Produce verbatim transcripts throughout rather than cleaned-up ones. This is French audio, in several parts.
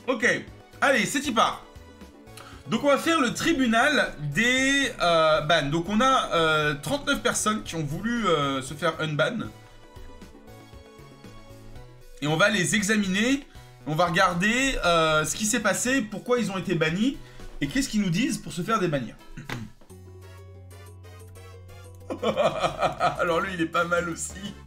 Ok, allez, c'est y part. Donc on va faire le tribunal des euh, bans. Donc on a euh, trente-neuf personnes qui ont voulu euh, se faire unban. Et on va les examiner. On va regarder euh, ce qui s'est passé, pourquoi ils ont été bannis. Et qu'est-ce qu'ils nous disent pour se faire débannir. Alors lui il est pas mal aussi.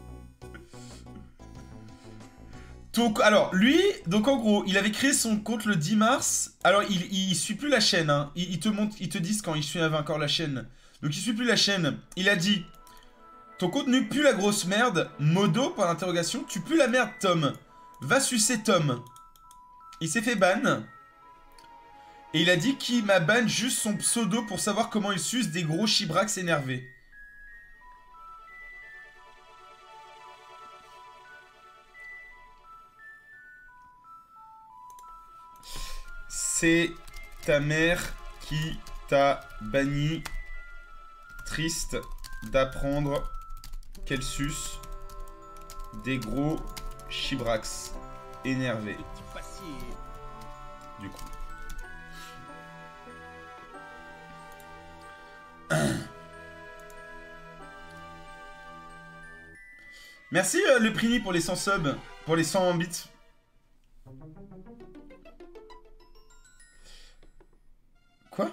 Donc, alors, lui, donc en gros, il avait créé son compte le dix mars. Alors, il, il suit plus la chaîne, hein. Il, il te montre, ils te disent quand il suivait encore la chaîne. Donc, il suit plus la chaîne. Il a dit, ton contenu pue la grosse merde. Modo, par l'interrogation, tu pues la merde, Tom. Va sucer Tom. Il s'est fait ban. Et il a dit qu'il m'a ban juste son pseudo pour savoir comment il suce des gros chibrax énervés. C'est ta mère qui t'a banni. Triste d'apprendre qu'elle suce des gros chibrax énervés. Du coup. Merci euh, le Prini pour les cent subs, pour les cent bits. Quoi?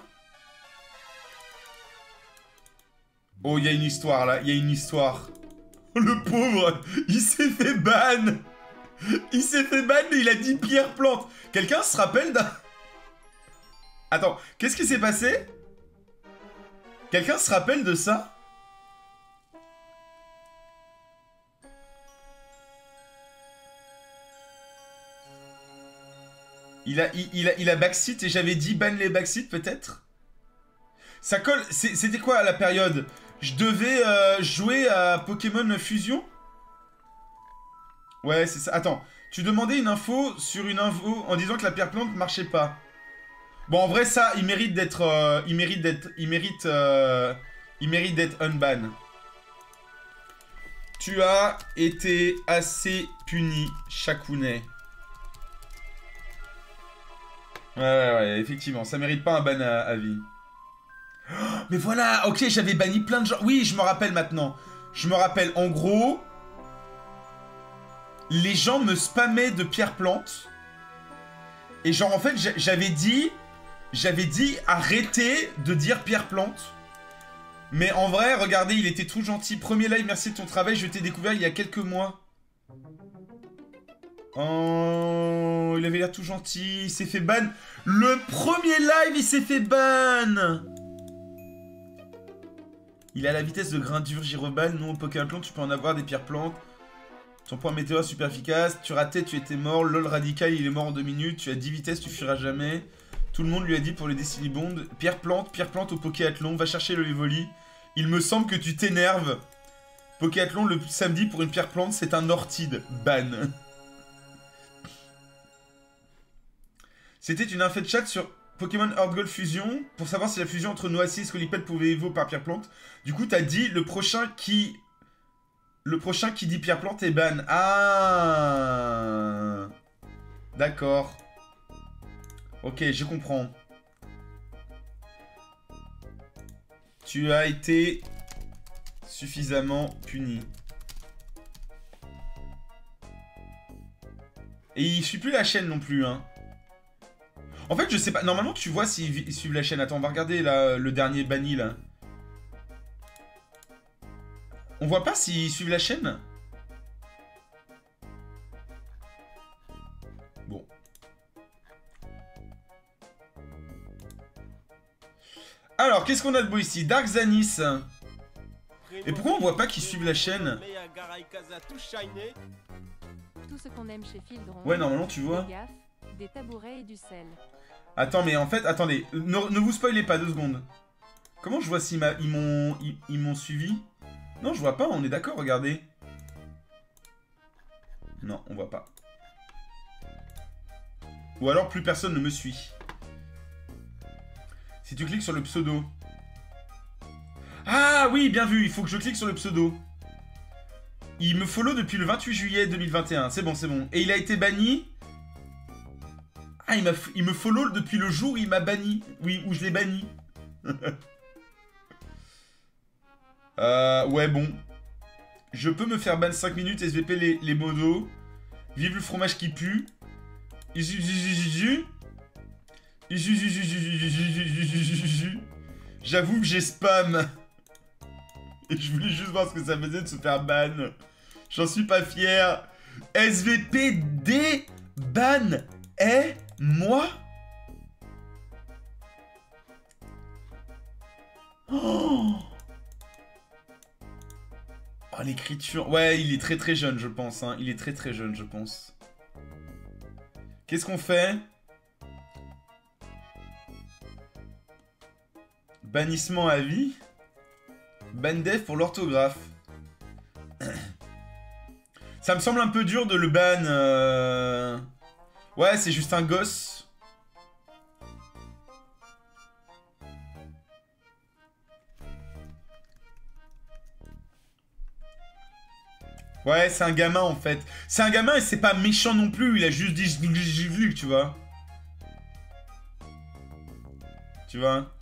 Oh, il y a une histoire là, il y a une histoire. Le pauvre, il s'est fait ban. Il s'est fait ban, mais il a dit Pierre Plante. Quelqu'un se rappelle d'un... Attends, qu'est-ce qui s'est passé? Quelqu'un se rappelle de ça? Il a, il, il a, il a backseat et j'avais dit ban les backseat peut-être. Ça colle. C'était quoi à la période? Je devais euh, jouer à Pokémon Fusion. Ouais, c'est ça. Attends, tu demandais une info sur une info en disant que la pierre plante marchait pas. Bon, en vrai, ça, il mérite d'être, euh, il mérite d'être, il mérite, euh, il mérite d'être unban. Tu as été assez puni, Shakounet. Ouais, ouais, ouais, effectivement, ça mérite pas un ban à, à vie. Oh, mais voilà, ok, j'avais banni plein de gens. Oui, je me rappelle maintenant. Je me rappelle, en gros, les gens me spammaient de pierre plante. Et genre, en fait, j'avais dit, j'avais dit, arrêtez de dire pierre plante. Mais en vrai, regardez, il était tout gentil. Premier live, merci de ton travail, je t'ai découvert il y a quelques mois. Oh, il avait l'air tout gentil, il s'est fait ban. Le premier live, il s'est fait ban. Il a la vitesse de grain dur, gyroban. Nous, au Pokémon, tu peux en avoir des pierres plantes. Ton point météo super efficace. Tu ratais, tu étais mort. LOL radical, il est mort en deux minutes. Tu as dix vitesses, tu fuiras jamais. Tout le monde lui a dit pour les décilibondes. Pierre plante, pierre plante au Pokéathlon. Va chercher le Evoli. Il me semble que tu t'énerves. Pokéathlon le samedi pour une pierre plante, c'est un ortide. Ban. C'était une info de chat sur Pokémon Heart Gold Fusion pour savoir si la fusion entre Noisy et Scolipede pouvait évoluer par pierre plante. Du coup, t'as dit le prochain qui. Le prochain qui dit pierre plante est ban. Ah. D'accord. Ok, je comprends. Tu as été suffisamment puni. Et il suit plus la chaîne non plus, hein. En fait, je sais pas. Normalement, tu vois s'ils suivent la chaîne. Attends, on va regarder là, le dernier banni là. On voit pas s'ils suivent la chaîne? Bon. Alors, qu'est-ce qu'on a de beau ici? Dark Zanis. Et pourquoi on voit pas qu'ils suivent la chaîne? Tout ce qu'on aime chez Fildron. Ouais, normalement, tu vois. Des gaffes, des tabourets et du sel. Attends, mais en fait, attendez. Ne, ne vous spoilez pas, deux secondes. Comment je vois s'ils m'ont ils, ils m'ont suivi? Non, je vois pas, on est d'accord, regardez. Non, on voit pas. Ou alors, plus personne ne me suit. Si tu cliques sur le pseudo. Ah oui, bien vu, il faut que je clique sur le pseudo. Il me follow depuis le vingt-huit juillet deux mille vingt et un. C'est bon, c'est bon. Et il a été banni. Ah, il, m'a il me follow depuis le jour où il m'a banni. Oui, où je l'ai banni. euh, ouais, bon. Je peux me faire ban cinq minutes, S V P les, les modos. Vive le fromage qui pue. J'avoue que j'ai spam. Et je voulais juste voir ce que ça faisait de se faire ban. J'en suis pas fier. S V P D ban est moi. Oh, oh l'écriture. Ouais, il est très très jeune, je pense. Hein. Il est très très jeune, je pense. Qu'est-ce qu'on fait? Bannissement à vie. Ban dev pour l'orthographe. Ça me semble un peu dur de le ban. Euh... Ouais, c'est juste un gosse. Ouais, c'est un gamin en fait. C'est un gamin et c'est pas méchant non plus. Il a juste dit j'ai vu, tu vois. Tu vois.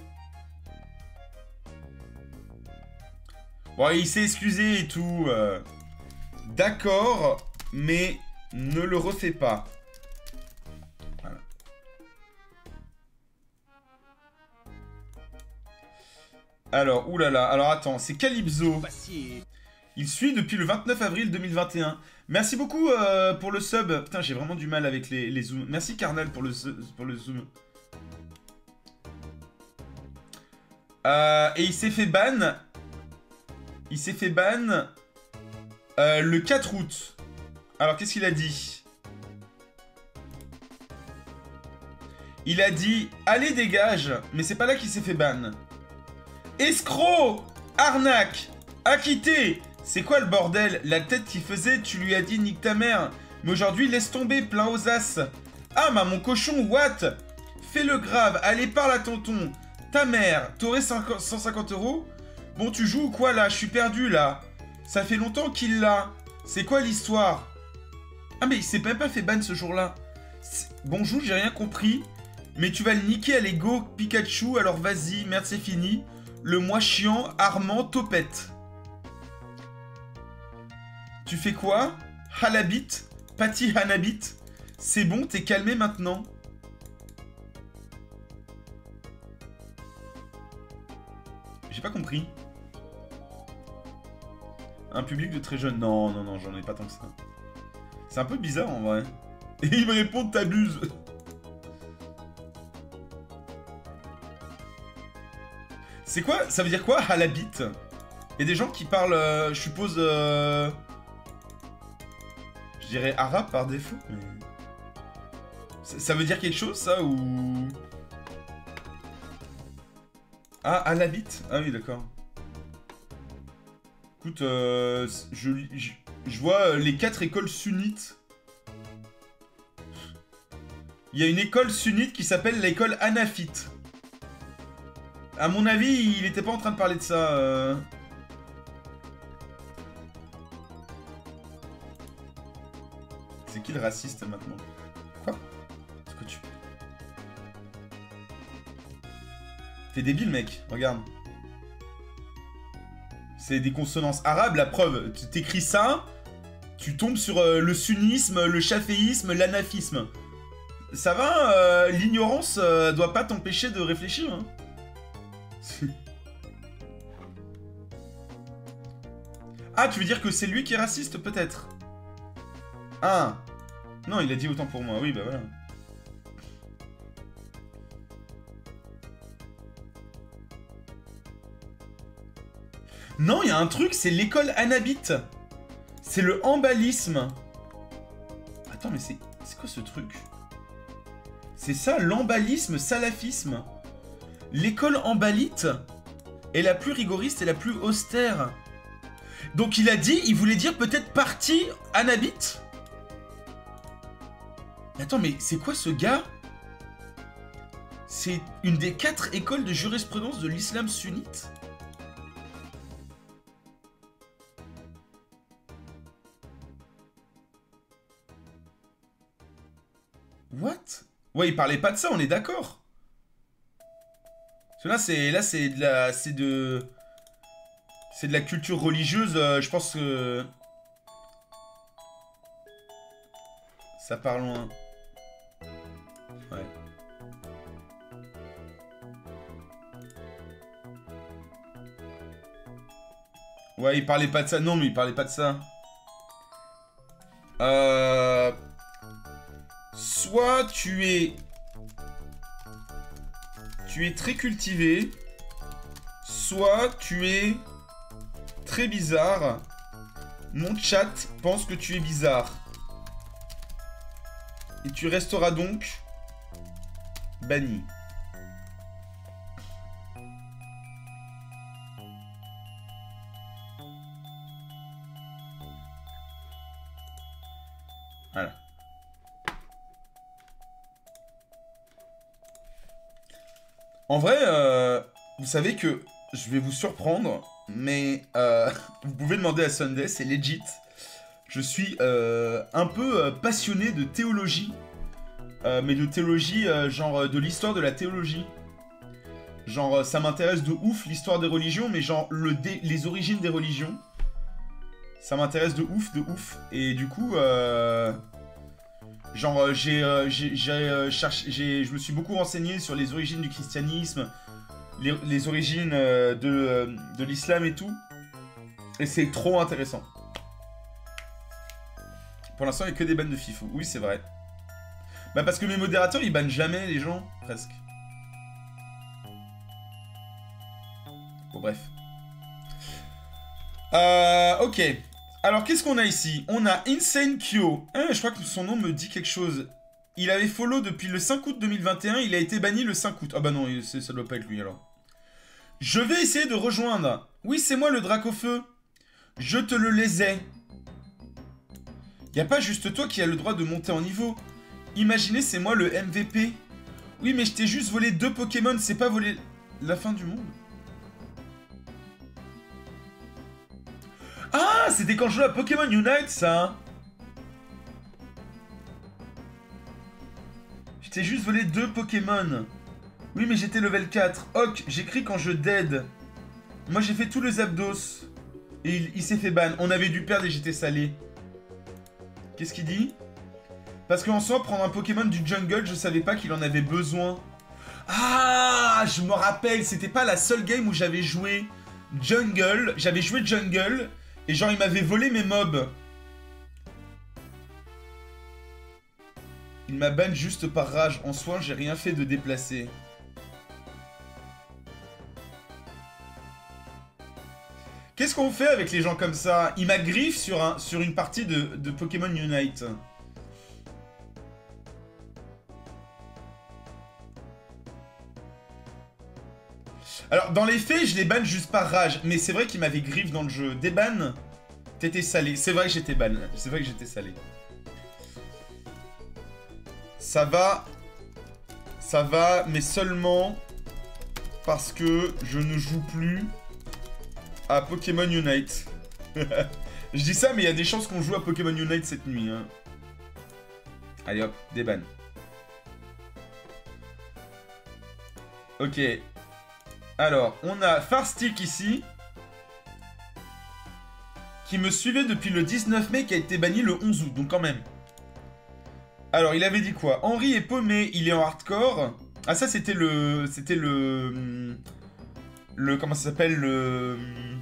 Bon, il s'est excusé et tout. Euh... D'accord, mais ne le refais pas. Voilà. Alors, oulala. Alors attends, c'est Calypso. Il suit depuis le vingt-neuf avril deux mille vingt et un. Merci beaucoup euh, pour le sub. Putain, j'ai vraiment du mal avec les, les zooms. Merci Carnal pour le, pour le zoom. Euh, et il s'est fait ban. Il s'est fait ban euh, le quatre août. Alors, qu'est-ce qu'il a dit? Il a dit « Allez, dégage !» Mais c'est pas là qu'il s'est fait ban. Escroc! Arnaque! Acquitté! C'est quoi le bordel? La tête qu'il faisait, tu lui as dit nique ta mère. Mais aujourd'hui, laisse tomber, plein aux as. Ah, ma mon cochon, what? Fais le grave, allez, parle à tonton. Ta mère, t'aurais cent cinquante euros? Bon, tu joues ou quoi, là? Je suis perdu, là. Ça fait longtemps qu'il l'a. C'est quoi l'histoire? Ah, mais il s'est même pas fait ban ce jour-là. Bonjour, j'ai rien compris. Mais tu vas le niquer à l'ego Pikachu, alors vas-y, merde, c'est fini. Le moi chiant, Armand, topette. Tu fais quoi? Halabit? Patty Hanabit? C'est bon, t'es calmé maintenant. J'ai pas compris. Un public de très jeune. Non, non, non, j'en ai pas tant que ça. C'est un peu bizarre en vrai. Et il me répond t'abuses. C'est quoi? Ça veut dire quoi, halabit? Il y a des gens qui parlent, euh, je suppose... Euh... Je dirais arabe par défaut, mais... Ça, ça veut dire quelque chose, ça, ou... Ah, halabit? Ah oui, d'accord. Écoute, euh, je, je, je vois les quatre écoles sunnites. Il y a une école sunnite qui s'appelle l'école hanafite. À mon avis, il était pas en train de parler de ça. Euh... C'est qui le raciste maintenant? Quoi? C'est quoi tu... T'es débile, mec. Regarde. C'est des consonances arabes, la preuve. Tu t'écris ça, tu tombes sur euh, le sunnisme, le chaféisme, l'anafisme. Ça va, euh, l'ignorance euh, doit pas t'empêcher de réfléchir. Hein. Ah, tu veux dire que c'est lui qui est raciste, peut-être? Ah. Non, il a dit autant pour moi. Oui, bah voilà. Non, il y a un truc, c'est l'école hanabite. C'est le hanbalisme. Attends, mais c'est... C'est quoi ce truc? C'est ça, l'hanbalisme, salafisme. L'école hanbalite est la plus rigoriste et la plus austère. Donc il a dit, il voulait dire peut-être partie hanabite. Attends, mais c'est quoi ce gars? C'est une des quatre écoles de jurisprudence de l'islam sunnite. What? Ouais, il parlait pas de ça, on est d'accord. Parce que là, c'est là, c'est de la, c'est de, c'est de la culture religieuse. Euh, je pense que ça part loin. Ouais. Ouais, il parlait pas de ça. Non, mais il parlait pas de ça. Euh... Soit tu es... Tu es très cultivé. Soit tu es très bizarre. Mon chat pense que tu es bizarre. Et tu resteras donc banni. Voilà. En vrai, euh, vous savez que je vais vous surprendre, mais euh, vous pouvez demander à Sunday, c'est legit. Je suis euh, un peu euh, passionné de théologie, euh, mais de théologie, euh, genre euh, de l'histoire de la théologie. Genre, euh, ça m'intéresse de ouf l'histoire des religions, mais genre le dé les origines des religions. Ça m'intéresse de ouf, de ouf. Et du coup, euh, genre, euh, j'ai, euh, j'ai, j'ai, euh, cherché, j'ai, je me suis beaucoup renseigné sur les origines du christianisme, les, les origines euh, de, euh, de l'islam et tout. Et c'est trop intéressant. Pour l'instant, il n'y a que des bans de fifou. Oui, c'est vrai. Bah parce que mes modérateurs, ils bannent jamais les gens, presque. Bon, bref. Euh, ok. Alors, qu'est-ce qu'on a ici? On a Insane Kyo. Hein, je crois que son nom me dit quelque chose. Il avait follow depuis le cinq août deux mille vingt et un. Il a été banni le cinq août. Ah bah non, ça doit pas être lui, alors. Je vais essayer de rejoindre. Oui, c'est moi, le Dracofeu. Je te le laisais. Y a pas juste toi qui as le droit de monter en niveau. Imaginez, c'est moi, le M V P. Oui, mais je t'ai juste volé deux Pokémon. C'est pas voler la fin du monde. Ah, c'était quand je jouais à Pokémon Unite, ça. Je t'ai juste volé deux Pokémon. Oui, mais j'étais level quatre. Ok, j'écris quand je dead. Moi, j'ai fait tous les Zapdos. Et il, il s'est fait ban. On avait dû perdre et j'étais salé. Qu'est-ce qu'il dit? Parce qu'en soi, prendre un Pokémon du jungle, je savais pas qu'il en avait besoin. Ah, je me rappelle, c'était pas la seule game où j'avais joué jungle. J'avais joué jungle. Et genre, il m'avait volé mes mobs. Il m'a ban juste par rage. En soi, j'ai rien fait de déplacé. Qu'est-ce qu'on fait avec les gens comme ça? Il m'a griffe sur, un, sur une partie de, de Pokémon Unite. Alors, dans les faits, je les banne juste par rage. Mais c'est vrai qu'il m'avait griffe dans le jeu. Déban, t'étais salé. C'est vrai que j'étais ban. C'est vrai que j'étais salé. Ça va. Ça va, mais seulement parce que je ne joue plus à Pokémon Unite. Je dis ça, mais il y a des chances qu'on joue à Pokémon Unite cette nuit. Hein. Allez hop, déban. Ok. Alors, on a Farstick ici. Qui me suivait depuis le dix-neuf mai, qui a été banni le onze août, donc quand même. Alors, il avait dit quoi? Henri est paumé, il est en hardcore. Ah, ça, c'était le... C'était le... Le... Comment ça s'appelle? Le...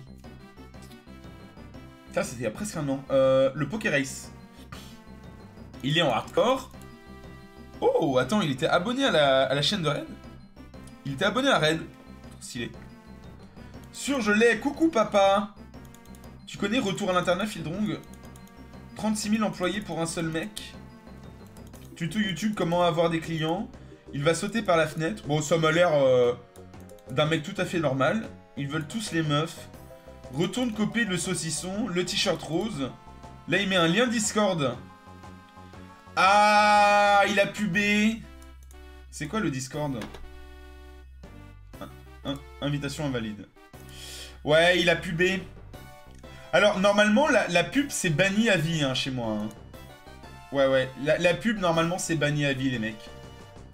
Ça, c'était il y a presque un an. Euh, le Pokérace. Il est en hardcore. Oh, attends, il était abonné à la, à la chaîne de Red. Il était abonné à Red. Stylé. Sur je l'ai, coucou papa. Tu connais Retour à l'internat Fildrong? trente-six mille employés pour un seul mec. Tuto YouTube, comment avoir des clients. Il va sauter par la fenêtre. Bon, ça m'a l'air euh, d'un mec tout à fait normal. Ils veulent tous les meufs. Retourne copier le saucisson, le t-shirt rose. Là, il met un lien Discord. Ah, il a pubé. C'est quoi le Discord? Invitation invalide. Ouais, il a pubé. Alors, normalement, la, la pub, c'est banni à vie, hein, chez moi. Hein. Ouais, ouais. La, la pub, normalement, c'est banni à vie, les mecs.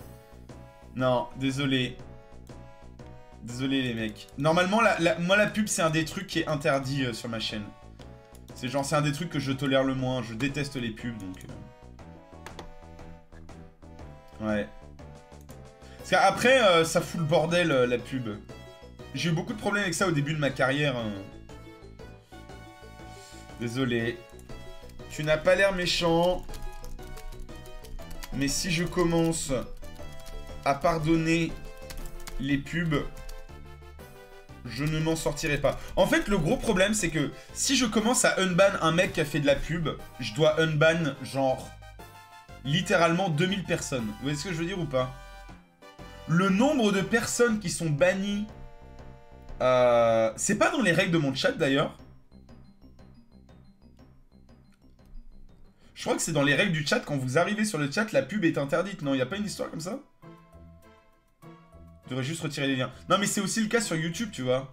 Non, désolé. Désolé les mecs. Normalement, la, la, moi la pub c'est un des trucs qui est interdit euh, sur ma chaîne. C'est genre, c'est un des trucs que je tolère le moins. Je déteste les pubs, donc... Euh... Ouais. Parce qu'après, euh, ça fout le bordel, euh, la pub. J'ai eu beaucoup de problèmes avec ça au début de ma carrière. Hein. Désolé. Tu n'as pas l'air méchant. Mais si je commence à pardonner les pubs, je ne m'en sortirai pas. En fait, le gros problème, c'est que si je commence à unban un mec qui a fait de la pub, je dois unban, genre, littéralement deux mille personnes. Vous voyez ce que je veux dire ou pas? Le nombre de personnes qui sont bannies... Euh, c'est pas dans les règles de mon chat, d'ailleurs. Je crois que c'est dans les règles du chat, quand vous arrivez sur le chat, la pub est interdite. Non, il n'y a pas une histoire comme ça? Je devrais juste retirer les liens. Non, mais c'est aussi le cas sur YouTube, tu vois.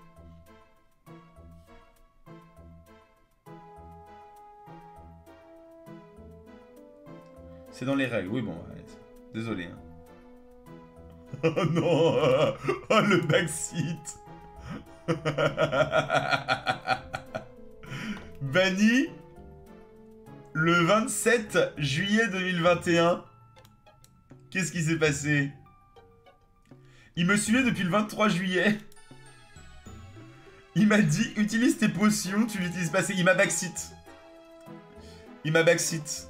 C'est dans les règles. Oui, bon, ouais. Désolé. Hein. Oh non. Oh, le backseat. Banni le vingt-sept juillet deux mille vingt et un. Qu'est-ce qui s'est passé? Il me suivait depuis le vingt-trois juillet. Il m'a dit, utilise tes potions, tu l'utilises pas. Il m'a backseat. Il m'a backseat.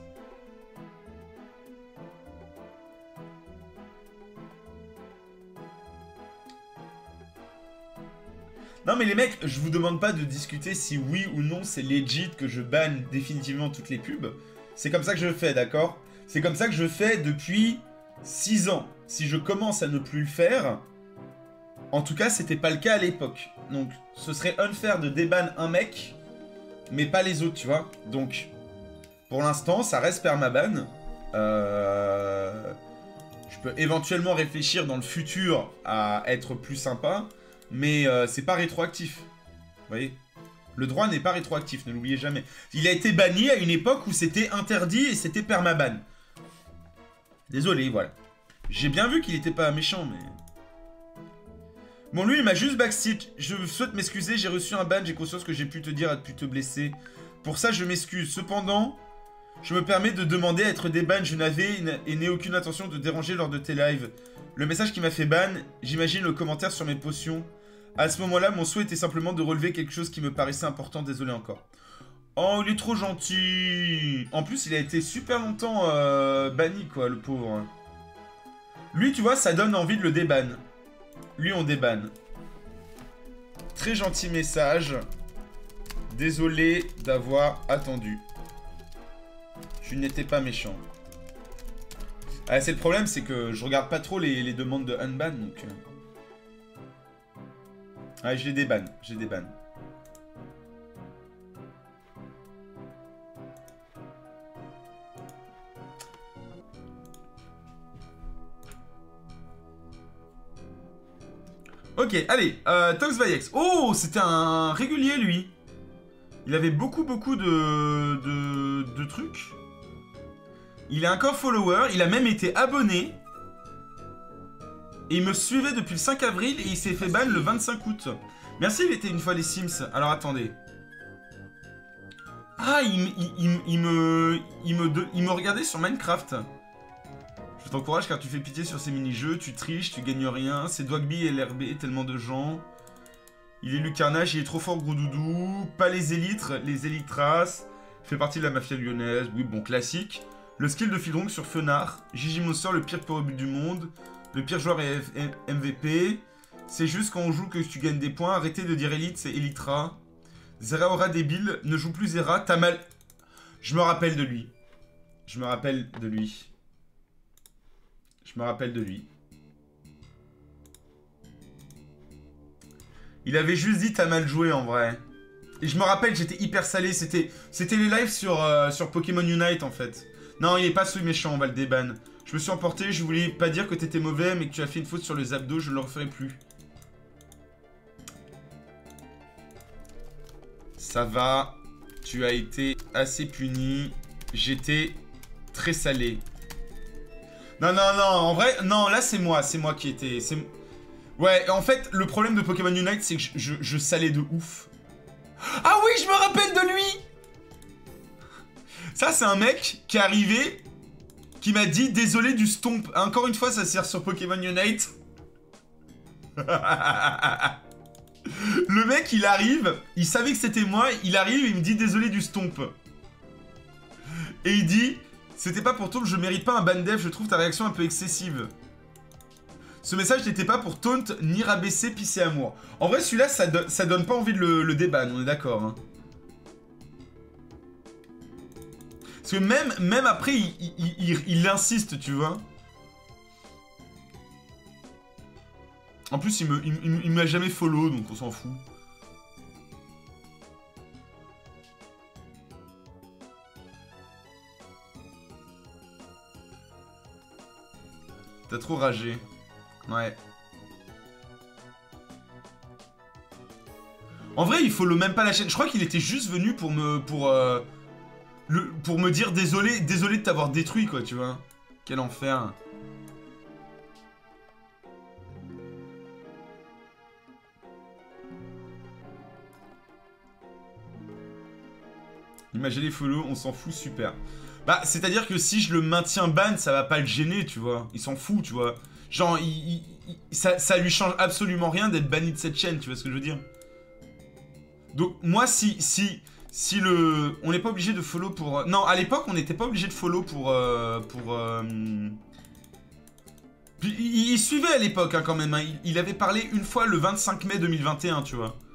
Non mais les mecs, je vous demande pas de discuter si oui ou non c'est legit que je banne définitivement toutes les pubs. C'est comme ça que je fais, d'accord? C'est comme ça que je fais depuis six ans. Si je commence à ne plus le faire, en tout cas c'était pas le cas à l'époque. Donc ce serait unfair de déban un mec, mais pas les autres, tu vois. Donc pour l'instant ça reste permaban. Euh... Je peux éventuellement réfléchir dans le futur à être plus sympa. Mais euh, c'est pas rétroactif. Vous voyez? Le droit n'est pas rétroactif, ne l'oubliez jamais. Il a été banni à une époque où c'était interdit et c'était permaban. Désolé, voilà. J'ai bien vu qu'il était pas méchant, mais... Bon, lui, il m'a juste backseat. Je souhaite m'excuser, j'ai reçu un ban, j'ai conscience que j'ai pu te dire, a pu te blesser. Pour ça, je m'excuse. Cependant, je me permets de demander à être déban. Je n'avais et n'ai aucune intention de déranger lors de tes lives. Le message qui m'a fait ban, j'imagine le commentaire sur mes potions. À ce moment-là, mon souhait était simplement de relever quelque chose qui me paraissait important, désolé encore. Oh, il est trop gentil. En plus, il a été super longtemps euh, banni, quoi, le pauvre. Lui, tu vois, ça donne envie de le déban. Lui, on déban. Très gentil message. Désolé d'avoir attendu. Tu n'étais pas méchant. Ah, c'est le problème, c'est que je regarde pas trop les, les demandes de unban, donc... Euh... Ouais, je les débanne, je les débanne. Ok, allez, euh, Tox Vayex. Oh, c'était un régulier, lui. Il avait beaucoup, beaucoup de, de, de trucs. Il est encore follower, il a même été abonné. Et il me suivait depuis le cinq avril et il s'est fait ban le vingt-cinq août. Merci, il était une fois les Sims. Alors attendez. Ah, il, il, il, il me, il, me de, il me regardait sur Minecraft. Je t'encourage car tu fais pitié sur ces mini-jeux. Tu triches, tu gagnes rien. C'est Dwagby et L R B, tellement de gens. Il est Lucarnage, il est trop fort, gros doudou. Pas les élytres, les élytras. Il fait partie de la mafia lyonnaise. Oui, bon, classique. Le skill de Fildrong sur Fenard. Gigi Monster, le pire pour but du monde. Le pire joueur est M V P. C'est juste quand on joue que tu gagnes des points. Arrêtez de dire Elite, c'est Elytra. Zera aura débile. Ne joue plus Zera. T'as mal... Je me rappelle de lui. Je me rappelle de lui. Je me rappelle de lui. Il avait juste dit t'as mal joué en vrai. Et je me rappelle, j'étais hyper salé. C'était c'était les lives sur, euh, sur Pokémon Unite en fait. Non, il est pas sous méchant, on va le déban. Je me suis emporté, je voulais pas dire que t'étais mauvais, mais que tu as fait une faute sur les abdos, je ne le referai plus. Ça va, tu as été assez puni. J'étais très salé. Non, non, non, en vrai, non, là c'est moi, c'est moi qui étais... Ouais, en fait, le problème de Pokémon Unite, c'est que je, je, je salais de ouf. Ah oui, je me rappelle de lui. Ça, c'est un mec qui est arrivé, qui m'a dit « Désolé du stomp ». Encore une fois, ça sert sur Pokémon Unite. Le mec, il arrive, il savait que c'était moi, il arrive, il me dit « Désolé du stomp ». Et il dit « C'était pas pour taunt, je mérite pas un ban dev, je trouve ta réaction un peu excessive. » Ce message n'était pas pour taunt, ni rabaisser, pisser amour. En vrai, celui-là, ça, do ça donne pas envie de le, le déban, on est d'accord. Hein. Parce que même, même après, il, il, il, il insiste, tu vois. En plus, il me, il, il, il m'a jamais follow, donc on s'en fout. T'as trop ragé. Ouais. En vrai, il follow même pas la chaîne. Je crois qu'il était juste venu pour me... Pour, euh, le, pour me dire désolé, désolé de t'avoir détruit, quoi, tu vois. Quel enfer. Imaginez follow, on s'en fout, super. Bah, c'est-à-dire que si je le maintiens ban, ça va pas le gêner, tu vois. Il s'en fout, tu vois. Genre, il, il, il, ça, ça lui change absolument rien d'être banni de cette chaîne, tu vois ce que je veux dire. Donc, moi, si, si, si le... On n'est pas obligé de follow pour... Non, à l'époque, on n'était pas obligé de follow pour... Euh, pour... Euh... Il, il suivait à l'époque, hein, quand même. Hein. Il, il avait parlé une fois le vingt-cinq mai deux mille vingt et un, tu vois.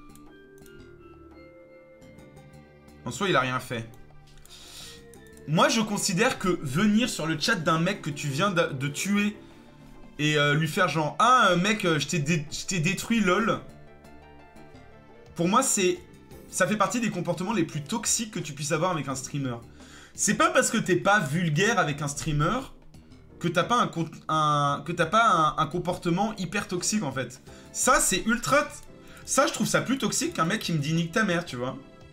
En soi, il a rien fait. Moi, je considère que venir sur le chat d'un mec que tu viens de, de tuer et euh, lui faire genre « Ah, mec, je t'ai dé détruit, lol ». Pour moi, c'est... Ça fait partie des comportements les plus toxiques que tu puisses avoir avec un streamer. C'est pas parce que t'es pas vulgaire avec un streamer que t'as pas, un, un, que t'as pas un, un comportement hyper toxique, en fait. Ça, c'est ultra... Ça, je trouve ça plus toxique qu'un mec qui me dit « Nique ta mère », tu vois.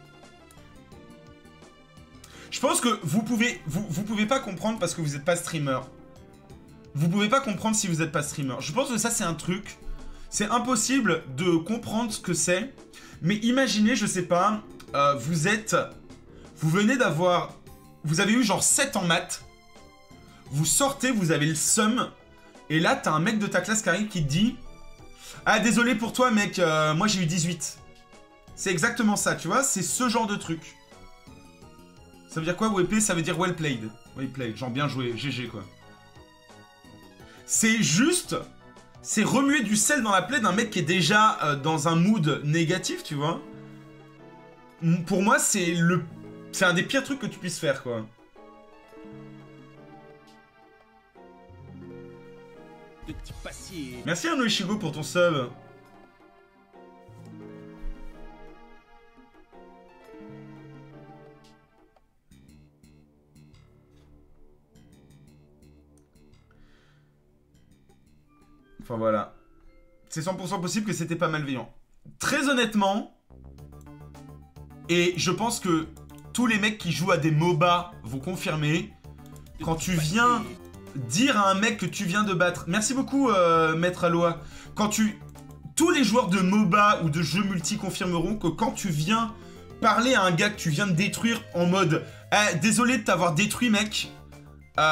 Je pense que vous pouvez, vous, vous pouvez pas comprendre parce que vous n'êtes pas streamer. Vous pouvez pas comprendre si vous n'êtes pas streamer. Je pense que ça, c'est un truc. C'est impossible de comprendre ce que c'est. Mais imaginez, je sais pas, euh, vous êtes... Vous venez d'avoir... Vous avez eu genre sept en maths. Vous sortez, vous avez le seum. Et là, t'as un mec de ta classe qui arrive qui te dit « Ah, désolé pour toi, mec, euh, moi j'ai eu dix-huit. » C'est exactement ça, tu vois. C'est ce genre de truc. Ça veut dire quoi, W P? Ça veut dire well played. Well played, genre bien joué, G G quoi. C'est juste... C'est remuer du sel dans la plaie d'un mec qui est déjà euh, dans un mood négatif, tu vois. Pour moi, c'est le... C'est un des pires trucs que tu puisses faire, quoi. Merci Arnaud Ishigo pour ton sub. Enfin voilà. C'est cent pour cent possible que c'était pas malveillant. Très honnêtement, et je pense que tous les mecs qui jouent à des MOBA vont confirmer, quand tu viens dire à un mec que tu viens de battre... Merci beaucoup, euh, Maître Aloha. Quand tu... Tous les joueurs de MOBA ou de jeux multi confirmeront que quand tu viens parler à un gars que tu viens de détruire en mode eh, « Désolé de t'avoir détruit, mec euh, »,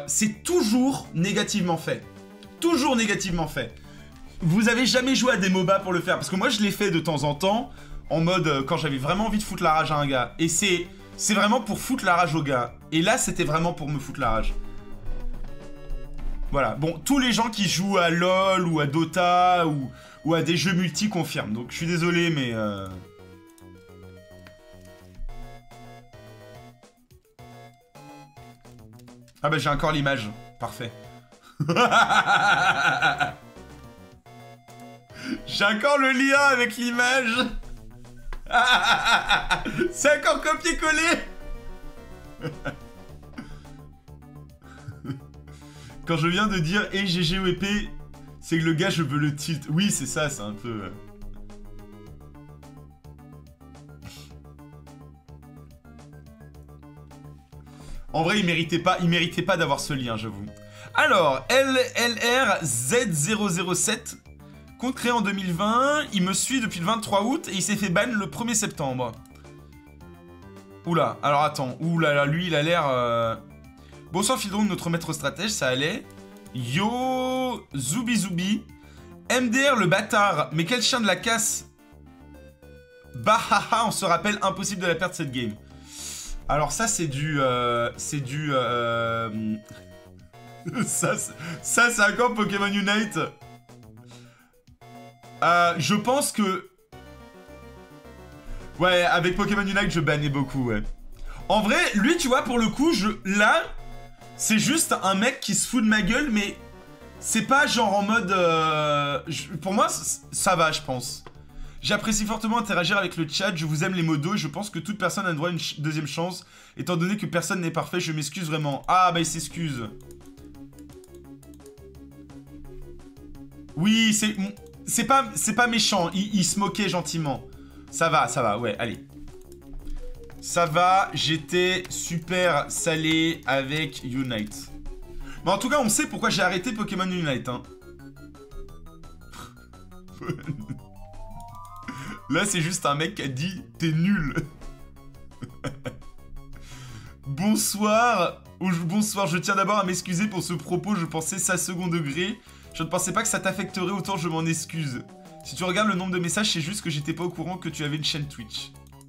c'est toujours négativement fait. Toujours négativement fait. Vous avez jamais joué à des MOBA pour le faire? Parce que moi, je l'ai fait de temps en temps, en mode euh, quand j'avais vraiment envie de foutre la rage à un gars. Et c'est c'est vraiment pour foutre la rage au gars. Et là, c'était vraiment pour me foutre la rage. Voilà. Bon, tous les gens qui jouent à LoL ou à Dota ou, ou à des jeux multi confirment. Donc, je suis désolé, mais... Euh... Ah bah, j'ai encore l'image. Parfait. J'ai encore le lien avec l'image. C'est encore copié-collé. Quand je viens de dire hey G G W P, c'est que le gars je veux le tilt. Oui c'est ça, c'est un peu... En vrai il méritait pas, il méritait pas d'avoir ce lien, j'avoue. Alors, L L R Z zéro zéro sept, compte créé en deux mille vingt, il me suit depuis le vingt-trois août et il s'est fait ban le premier septembre. Oula, alors attends, oula, là, lui il a l'air... Euh... Bonsoir Fildron, notre maître stratège, ça allait. Yo, Zoubi Zoubi. M D R le bâtard, mais quel chien de la casse. Bah haha, on se rappelle, impossible de la perdre cette game. Alors ça c'est du... Euh... C'est du... Euh... ça, ça c'est encore Pokémon Unite. Euh, je pense que... Ouais, avec Pokémon Unite, je bannais beaucoup, ouais. En vrai, lui, tu vois, pour le coup, je... Là, c'est juste un mec qui se fout de ma gueule, mais... C'est pas genre en mode... Euh... Je... Pour moi, ça va, je pense. J'apprécie fortement interagir avec le chat, je vous aime les modos, et je pense que toute personne a le droit à une ch deuxième chance. Étant donné que personne n'est parfait, je m'excuse vraiment. Ah, bah il s'excuse. Oui, c'est... C'est pas, c'est pas méchant, il, il se moquait gentiment. Ça va, ça va, ouais, allez. Ça va, j'étais super salé avec Unite. Mais en tout cas, on sait pourquoi j'ai arrêté Pokémon Unite, hein. Là, c'est juste un mec qui a dit « T'es nul ». Bonsoir. Bonsoir, je tiens d'abord à m'excuser pour ce propos, je pensais ça second degré. Je ne pensais pas que ça t'affecterait autant, je m'en excuse. Si tu regardes le nombre de messages, c'est juste que j'étais pas au courant que tu avais une chaîne Twitch.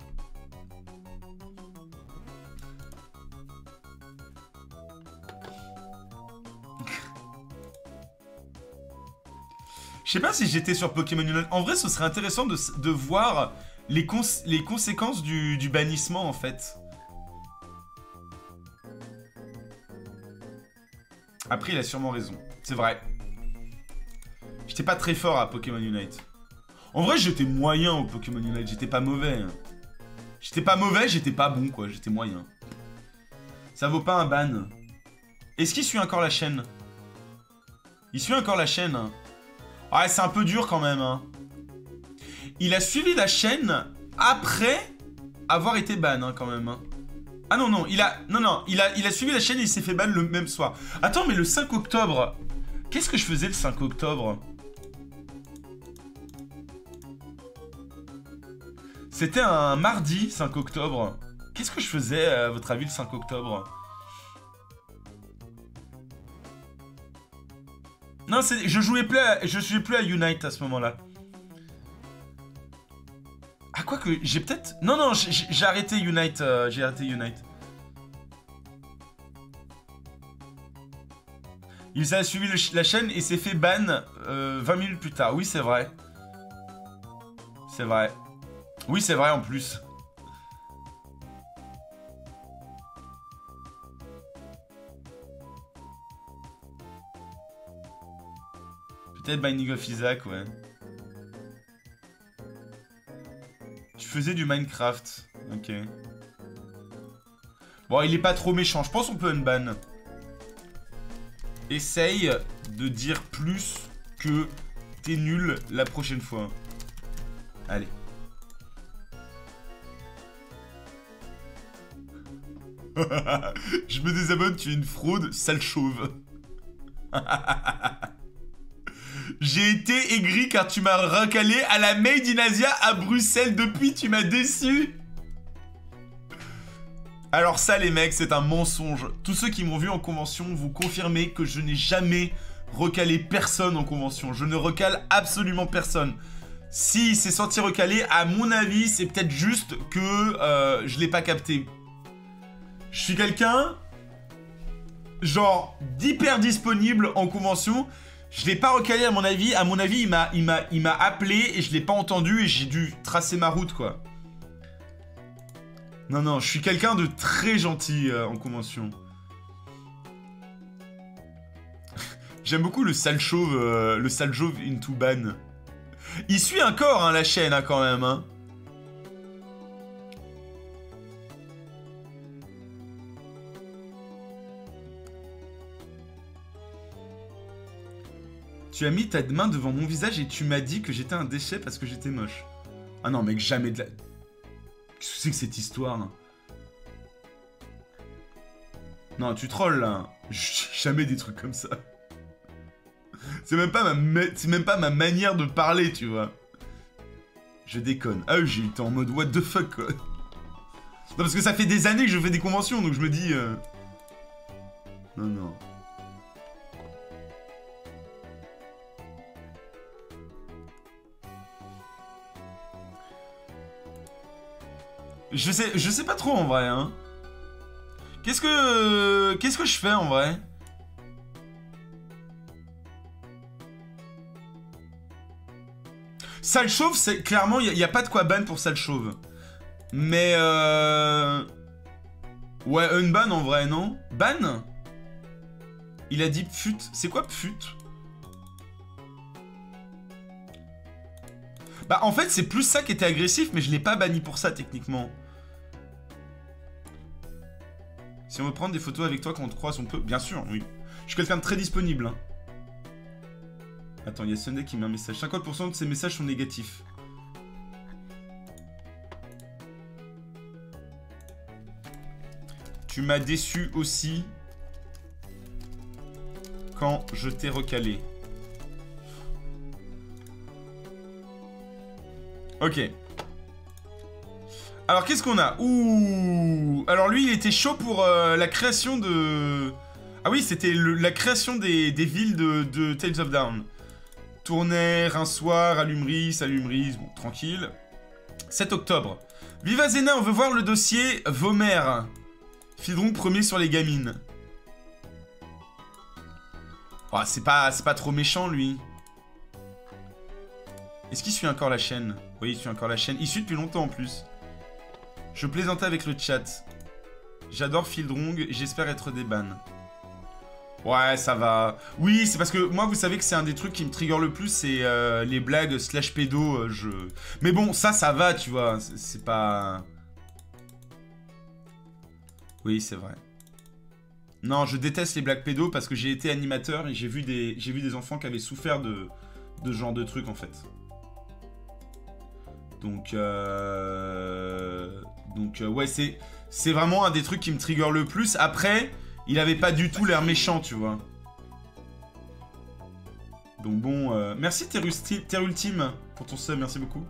Je sais pas si j'étais sur Pokémon Unite. En vrai, ce serait intéressant de, de voir les, cons les conséquences du, du bannissement, en fait. Après, il a sûrement raison. C'est vrai. J'étais pas très fort à Pokémon Unite. En vrai, j'étais moyen au Pokémon Unite. J'étais pas mauvais. J'étais pas mauvais, j'étais pas bon, quoi. J'étais moyen. Ça vaut pas un ban. Est-ce qu'il suit encore la chaîne? Il suit encore la chaîne. Ouais, c'est un peu dur quand même. Hein. Il a suivi la chaîne après avoir été ban, hein, quand même. Hein. Ah non, non, il a... Non, non, il a, il a suivi la chaîne et il s'est fait ban le même soir. Attends, mais le cinq octobre... Qu'est-ce que je faisais le cinq octobre? C'était un mardi, cinq octobre. Qu'est-ce que je faisais, à votre avis, le cinq octobre? Non, je jouais plus à, je jouais plus à Unite à ce moment-là. Ah, quoi que, j'ai peut-être... Non, non, j'ai arrêté Unite, euh, j'ai arrêté Unite. Il a suivi le, la chaîne et s'est fait ban euh, vingt minutes plus tard. Oui, c'est vrai. C'est vrai. Oui, c'est vrai en plus. Peut-être Binding of Isaac, ouais. Tu faisais du Minecraft. Ok. Bon, il est pas trop méchant. Je pense qu'on peut unban. Essaye de dire plus que t'es nul la prochaine fois. Allez. Je me désabonne, tu es une fraude, sale chauve. J'ai été aigri car tu m'as recalé à la Made in Asia à Bruxelles. Depuis, tu m'as déçu. Alors ça, les mecs, c'est un mensonge. Tous ceux qui m'ont vu en convention vous confirmez que je n'ai jamais recalé personne en convention. Je ne recale absolument personne. Si c'est senti recalé, à mon avis, c'est peut-être juste que euh, je l'ai pas capté. Je suis quelqu'un, genre, d'hyper disponible en convention. Je l'ai pas recalé à mon avis. À mon avis, il m'a il m'a il m'a appelé et je l'ai pas entendu et j'ai dû tracer ma route, quoi. Non, non, je suis quelqu'un de très gentil euh, en convention. J'aime beaucoup le sale chauve, euh, le sale chauve into ban. Il suit encore, hein, la chaîne, hein, quand même, hein. Tu as mis ta main devant mon visage et tu m'as dit que j'étais un déchet parce que j'étais moche. Ah non, mec, jamais de la... Qu'est-ce que c'est que cette histoire, hein? Non, tu trolls, là. Jamais des trucs comme ça. C'est même pas ma, c'est même pas ma manière de parler, tu vois. Je déconne. Ah oui, j'ai été en mode what the fuck, quoi. Non, parce que ça fait des années que je fais des conventions, donc je me dis... Euh... Non, non. Je sais, je sais pas trop, en vrai, hein. Qu'est-ce que... Qu'est-ce que je fais, en vrai? Sale chauve, c'est clairement, il n'y a, a pas de quoi ban pour sale chauve. Mais euh... ouais, unban en vrai, non? Ban? Il a dit pfut. C'est quoi pfut? Bah en fait, c'est plus ça qui était agressif, mais je l'ai pas banni pour ça, techniquement. Si on veut prendre des photos avec toi quand on te croise, on peut? Bien sûr, oui. Je suis quelqu'un de très disponible, hein. Attends, il y a Sunday qui met un message. cinquante pour cent de ces messages sont négatifs. Tu m'as déçu aussi quand je t'ai recalé. Ok. Alors, qu'est-ce qu'on a? Ouh. Alors, lui, il était chaud pour euh, la création de... Ah oui, c'était la création des, des villes de, de Tales of Dawn. Tournai, Rinçoir, Allumeris, Allumeris, bon, tranquille. sept octobre. Viva Zena, on veut voir le dossier Vomer. Fildron premier sur les gamines. Oh, c'est pas, c'est pas trop méchant, lui. Est-ce qu'il suit encore la chaîne? Oui, il suit encore la chaîne. Il suit depuis longtemps, en plus. Je plaisantais avec le chat. J'adore Fildrong, j'espère être des bans. Ouais, ça va. Oui, c'est parce que moi, vous savez que c'est un des trucs qui me trigger le plus, c'est euh, les blagues slash pédo. Euh, je... Mais bon, ça, ça va, tu vois. C'est pas... Oui, c'est vrai. Non, je déteste les blagues pédo parce que j'ai été animateur et j'ai vu des, j'ai vu des enfants qui avaient souffert de, de ce genre de trucs, en fait. Donc, euh... Donc, euh, ouais, c'est... C'est vraiment un des trucs qui me trigger le plus. Après... Il avait pas du tout l'air méchant, tu vois. Donc bon, euh... merci Terultime pour ton sub, merci beaucoup.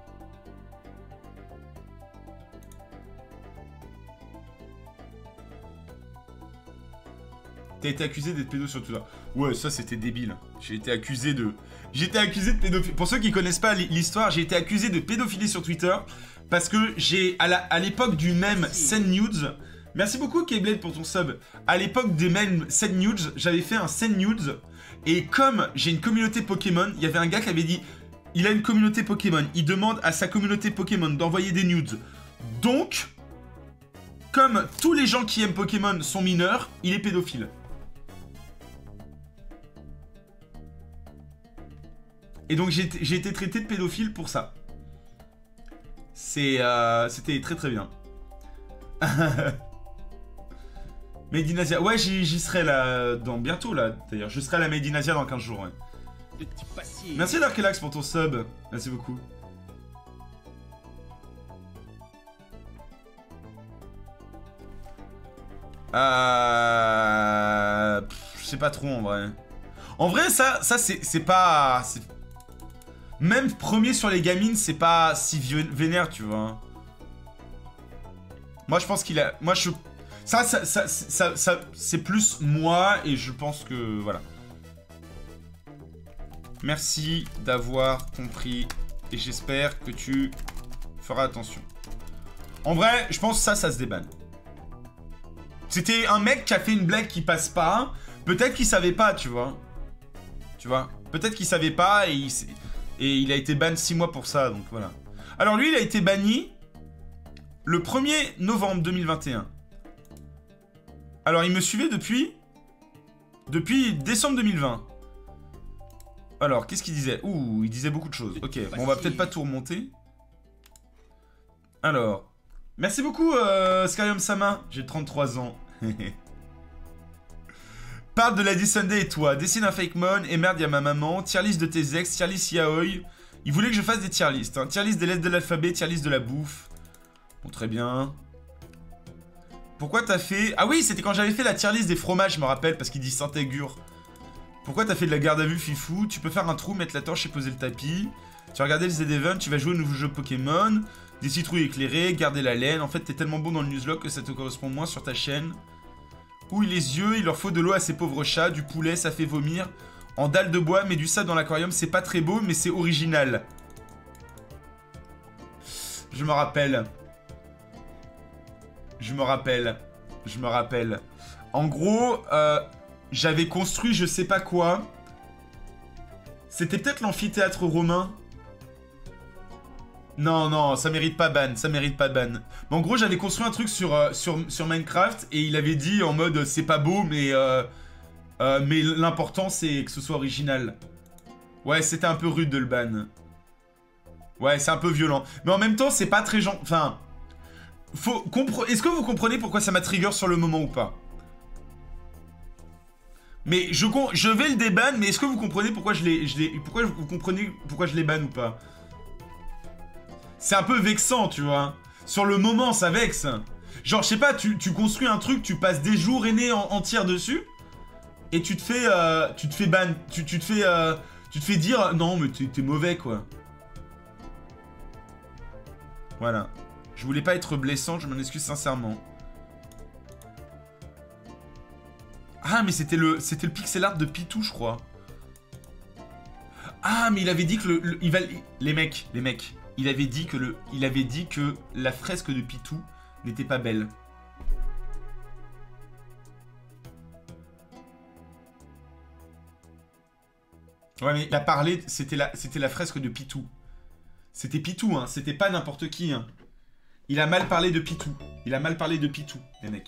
T'as été accusé d'être pédo sur Twitter. Ouais, ça c'était débile. J'ai été accusé de... J'ai été accusé de pédophilie. Pour ceux qui connaissent pas l'histoire, j'ai été accusé de pédophilie sur Twitter parce que j'ai, à l'époque du même Send Nudes... Merci beaucoup Keyblade pour ton sub. À l'époque des mêmes Send Nudes, j'avais fait un Send Nudes. Et comme j'ai une communauté Pokémon, il y avait un gars qui avait dit... Il a une communauté Pokémon. Il demande à sa communauté Pokémon d'envoyer des nudes. Donc, comme tous les gens qui aiment Pokémon sont mineurs, il est pédophile. Et donc j'ai été traité de pédophile pour ça. C'est... Euh, C'était très très bien. Made in Asia. Ouais, j'y serai là dans bientôt là. D'ailleurs, je serai à la Made in Asia dans quinze jours. Ouais. Merci Darkelax pour ton sub. Merci beaucoup. Euh... Pff, je sais pas trop en vrai. En vrai, ça, ça c'est pas... Même premier sur les gamines, c'est pas si vénère, tu vois. Moi, je pense qu'il a... Moi, je... Ça, ça, ça, ça, ça c'est plus moi, et je pense que... Voilà. Merci d'avoir compris, et j'espère que tu feras attention. En vrai, je pense que ça, ça se débanne. C'était un mec qui a fait une blague qui passe pas. Peut-être qu'il savait pas, tu vois. Tu vois. Peut-être qu'il savait pas, et il, et il a été ban six mois pour ça, donc voilà. Alors lui, il a été banni le premier novembre deux mille vingt et un. Alors, il me suivait depuis... Depuis décembre deux mille vingt. Alors, qu'est-ce qu'il disait? Ouh, il disait beaucoup de choses. Ok, bon, on va peut-être pas tout remonter. Alors... Merci beaucoup, euh, Skyrim Sama. J'ai trente-trois ans. Parle de la D-Sunday et toi. Dessine un fake mon. Et merde, y'a ma maman. Tier list de tes ex. Tier list yaoi. Il voulait que je fasse des tier list. Hein. Tier list des lettres de l'alphabet. Tier list de la bouffe. Bon, très bien. Pourquoi t'as fait... Ah oui, c'était quand j'avais fait la tier list des fromages, je me rappelle, parce qu'il dit Saint-Agur. Pourquoi t'as fait de la garde à vue, Fifou? Tu peux faire un trou, mettre la torche et poser le tapis. Tu vas regarder les Z-Events, tu vas jouer au nouveau jeu Pokémon. Des citrouilles éclairées, garder la laine. En fait, t'es tellement bon dans le newslog que ça te correspond moins sur ta chaîne. Ouille les yeux, il leur faut de l'eau à ces pauvres chats. Du poulet, ça fait vomir. En dalle de bois, mais du sable dans l'aquarium, c'est pas très beau, mais c'est original. Je me rappelle. Je me rappelle. Je me rappelle. En gros, euh, j'avais construit je sais pas quoi. C'était peut-être l'amphithéâtre romain. Non, non, ça mérite pas ban, ça mérite pas ban. Mais en gros, j'avais construit un truc sur, euh, sur, sur Minecraft et il avait dit en mode c'est pas beau, mais, euh, euh, mais l'important c'est que ce soit original. Ouais, c'était un peu rude de le ban. Ouais, c'est un peu violent. Mais en même temps, c'est pas très gentil. Enfin, faut est-ce que vous comprenez pourquoi ça m'a trigger sur le moment ou pas? Mais je, je vais le déban, mais est-ce que vous comprenez pourquoi je l'ai... Pourquoi vous comprenez pourquoi je les ban ou pas? C'est un peu vexant, tu vois. Sur le moment, ça vexe. Genre, je sais pas, tu, tu construis un truc, tu passes des journées en, entières dessus, et tu te fais... Euh, tu te fais ban... Tu, tu te fais... Euh, tu te fais dire, non, mais t'es mauvais, quoi. Voilà. Je voulais pas être blessant, je m'en excuse sincèrement. Ah, mais c'était le, c'était le pixel art de Pitou, je crois. Ah, mais il avait dit que le, le il va, les mecs, les mecs, il avait dit que le, il avait dit que la fresque de Pitou n'était pas belle. Ouais, mais il a parlé, c'était la, c'était la fresque de Pitou. C'était Pitou, hein, c'était pas n'importe qui, hein. Il a mal parlé de Pitou. Il a mal parlé de Pitou, les mecs.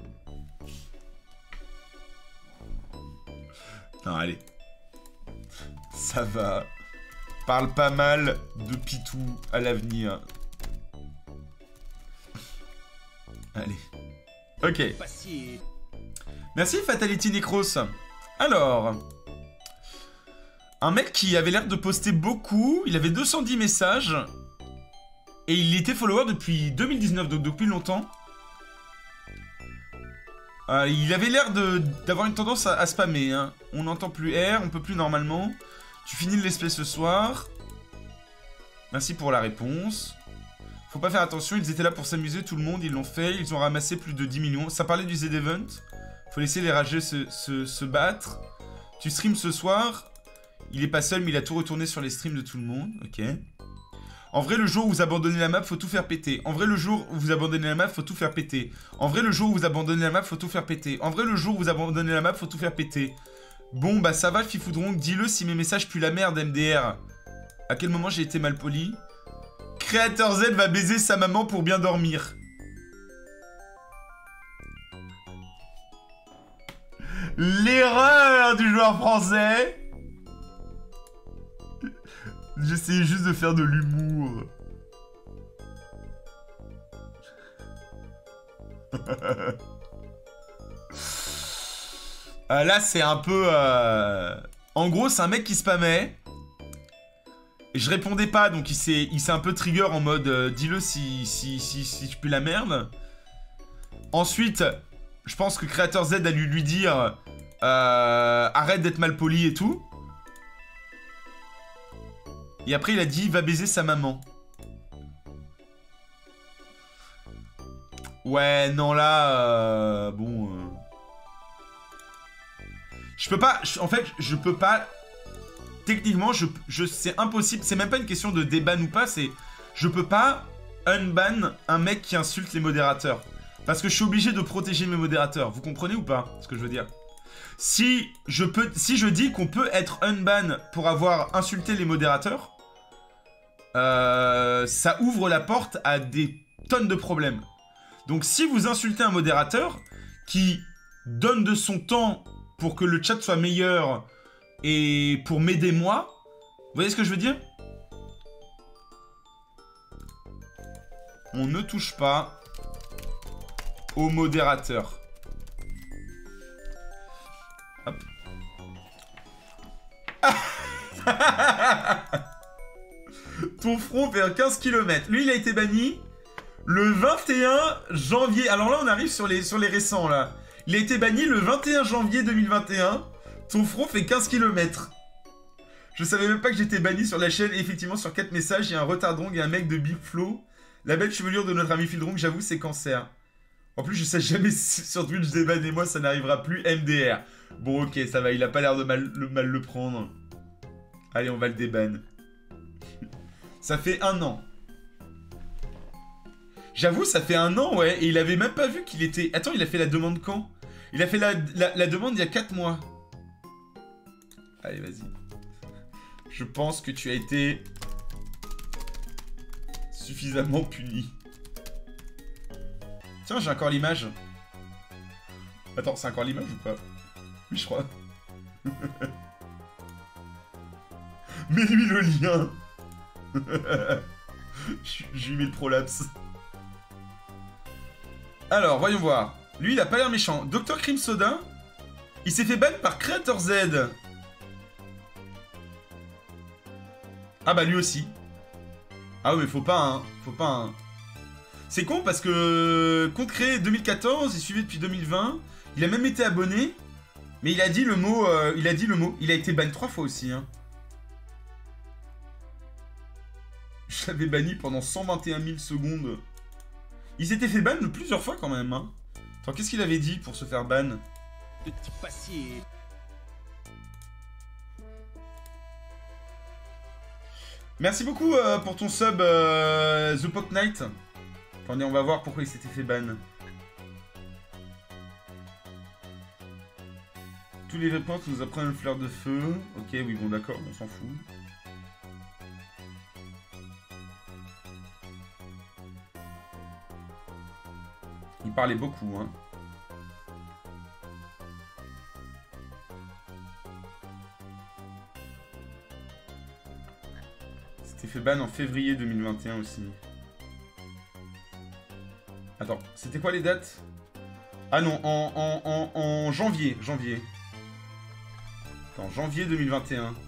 Non, allez. Ça va. Parle pas mal de Pitou à l'avenir. Allez. Ok. Merci Fatality Necros. Alors. Un mec qui avait l'air de poster beaucoup. Il avait deux cent dix messages. Et il était follower depuis deux mille dix-neuf, donc depuis longtemps. Euh, il avait l'air d'avoir une tendance à, à spammer. Hein. On n'entend plus R, on peut plus normalement. Tu finis l'espèce ce soir. Merci pour la réponse. Faut pas faire attention, ils étaient là pour s'amuser, tout le monde, ils l'ont fait. Ils ont ramassé plus de dix millions. Ça parlait du Z-Event. Faut laisser les rageux se, se, se battre. Tu streams ce soir. Il est pas seul, mais il a tout retourné sur les streams de tout le monde. Ok. En vrai, le jour où vous abandonnez la map, faut tout faire péter. En vrai, le jour où vous abandonnez la map, faut tout faire péter. En vrai, le jour où vous abandonnez la map, faut tout faire péter. En vrai, le jour où vous abandonnez la map, faut tout faire péter. Bon, bah ça va, Fifoudron. Dis-le si mes messages puent la merde, M D R. À quel moment j'ai été mal poli? Créateur Z va baiser sa maman pour bien dormir. L'erreur du joueur français. J'essayais juste de faire de l'humour. euh, là, c'est un peu... Euh... En gros, c'est un mec qui spammait. Et je répondais pas, donc il s'est il s'est un peu trigger en mode... Euh, dis-le si, si, si, si je pue la merde. Ensuite, je pense que Créateur Z a dû lui dire... Euh, arrête d'être mal poli et tout. Et après, il a dit, va baiser sa maman. Ouais, non, là... Euh, bon... Euh... Je peux pas... En fait, je peux pas... Techniquement, je, je, c'est impossible. C'est même pas une question de déban ou pas, c'est... Je peux pas unban un mec qui insulte les modérateurs. Parce que je suis obligé de protéger mes modérateurs. Vous comprenez ou pas ce que je veux dire? Si je, peux, si je dis qu'on peut être unban pour avoir insulté les modérateurs... Euh, ça ouvre la porte à des tonnes de problèmes. Donc si vous insultez un modérateur qui donne de son temps pour que le chat soit meilleur et pour m'aider moi, vous voyez ce que je veux dire? On ne touche pas au modérateur. Hop. Ton front vers quinze kilomètres. Lui, il a été banni. Le vingt et un janvier. Alors là, on arrive sur les, sur les récents, là. Il a été banni le vingt et un janvier deux mille vingt et un. Ton front fait quinze kilomètres. Je savais même pas que j'étais banni sur la chaîne. Et effectivement, sur quatre messages, il y a un retardong et un mec de Big Flo. La belle chevelure de notre ami Fildrong, j'avoue, c'est cancer. En plus, je sais jamais si sur Twitch des bannes et moi, ça n'arrivera plus. M D R. Bon, ok, ça va. Il a pas l'air de mal le, mal le prendre. Allez, on va le déban. Ça fait un an. J'avoue, ça fait un an, ouais. Et il avait même pas vu qu'il était... Attends, il a fait la demande quand? Il a fait la, la, la demande il y a quatre mois. Allez, vas-y. Je pense que tu as été... suffisamment puni. Tiens, j'ai encore l'image. Attends, c'est encore l'image ou pas? Oui, je crois. Mets-lui le lien. Je lui mets le prolapse. Alors, voyons voir. Lui, il a pas l'air méchant. docteur Cream Soda, il s'est fait ban par Creator Z. Ah bah lui aussi. Ah oui, mais faut pas, hein. Faut pas, hein. C'est con parce que compte créé deux mille quatorze, il suivait depuis deux mille vingt. Il a même été abonné. Mais il a dit le mot... Euh, il a dit le mot. Il a été ban trois fois aussi, hein. Je l'avais banni pendant cent vingt et un mille secondes. Il s'était fait ban plusieurs fois quand même, hein. Attends, qu'est-ce qu'il avait dit pour se faire ban? Petit passier. Merci beaucoup euh, pour ton sub, euh, The Pop Knight. Attendez, on va voir pourquoi il s'était fait ban. Tous les réponses nous apprennent une fleur de feu. Ok, oui, bon, d'accord, on s'en fout. Il parlait beaucoup, hein. C'était fait ban en février deux mille vingt et un aussi. Attends, c'était quoi les dates? Ah non, en, en, en, en janvier, janvier. Attends, janvier deux mille vingt et un.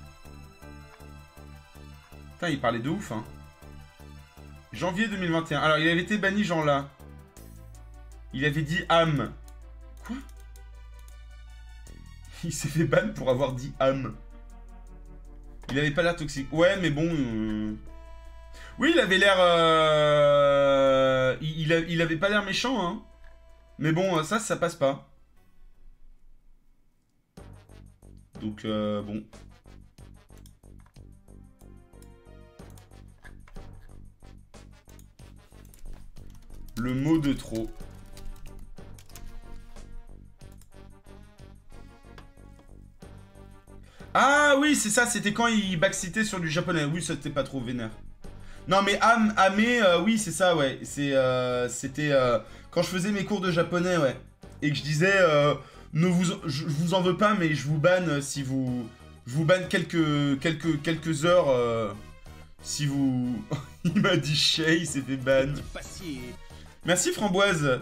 Putain, il parlait de ouf, hein. Janvier deux mille vingt et un. Alors, il avait été banni, genre là. Il avait dit âme. Quoi? Il s'est fait ban pour avoir dit âme. Il avait pas l'air toxique. Ouais, mais bon... Euh... Oui, il avait l'air... Euh... Il, il, a, il avait pas l'air méchant, hein. Mais bon, ça, ça passe pas. Donc, euh, bon. Le mot de trop. Ah oui, c'est ça, c'était quand il backcitait sur du japonais. Oui, ça c'était pas trop vénère. Non mais Am, Amé, euh, oui c'est ça, ouais. C'est, euh, c'était euh, quand je faisais mes cours de japonais, ouais. Et que je disais, euh, ne vous, je, je vous en veux pas, mais je vous banne si vous... Je vous banne quelques, quelques, quelques heures euh, si vous... Il m'a dit Shay, il s'est fait ban. Merci Framboise.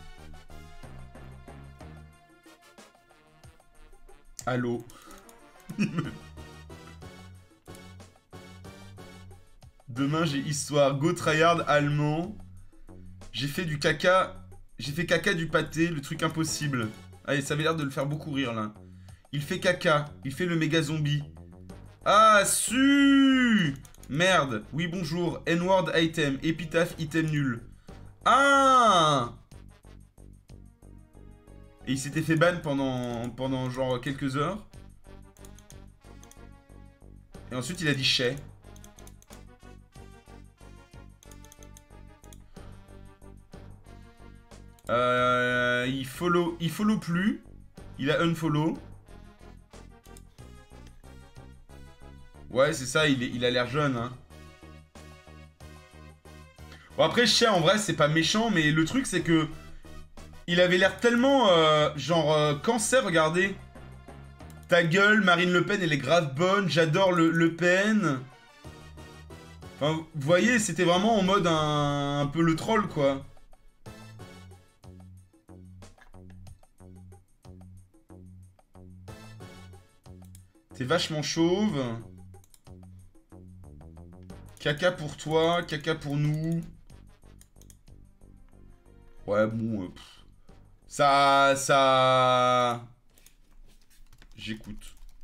Allô. Demain j'ai histoire. Go tryhard allemand. J'ai fait du caca. J'ai fait caca du pâté, le truc impossible. Allez, ça avait l'air de le faire beaucoup rire là. Il fait caca. Il fait le méga zombie. Ah, su. Merde. Oui, bonjour. N-word item. Épitaphe item nul. Ah. Et il s'était fait ban pendant, pendant genre quelques heures. Et ensuite il a dit Shay. Euh, il follow, il follow plus. Il a unfollow. Ouais, c'est ça, il, est, il a l'air jeune, hein. Bon, après, Shay, en vrai, c'est pas méchant, mais le truc, c'est que... Il avait l'air tellement, euh, genre, euh, cancer, regardez. Ta gueule, Marine Le Pen, elle est grave bonne. J'adore le, Le Pen. Enfin, vous voyez, c'était vraiment en mode un, un peu le troll, quoi. T'es vachement chauve. Caca pour toi, caca pour nous. Ouais, bon... Euh, pff. Ça... Ça... J'écoute.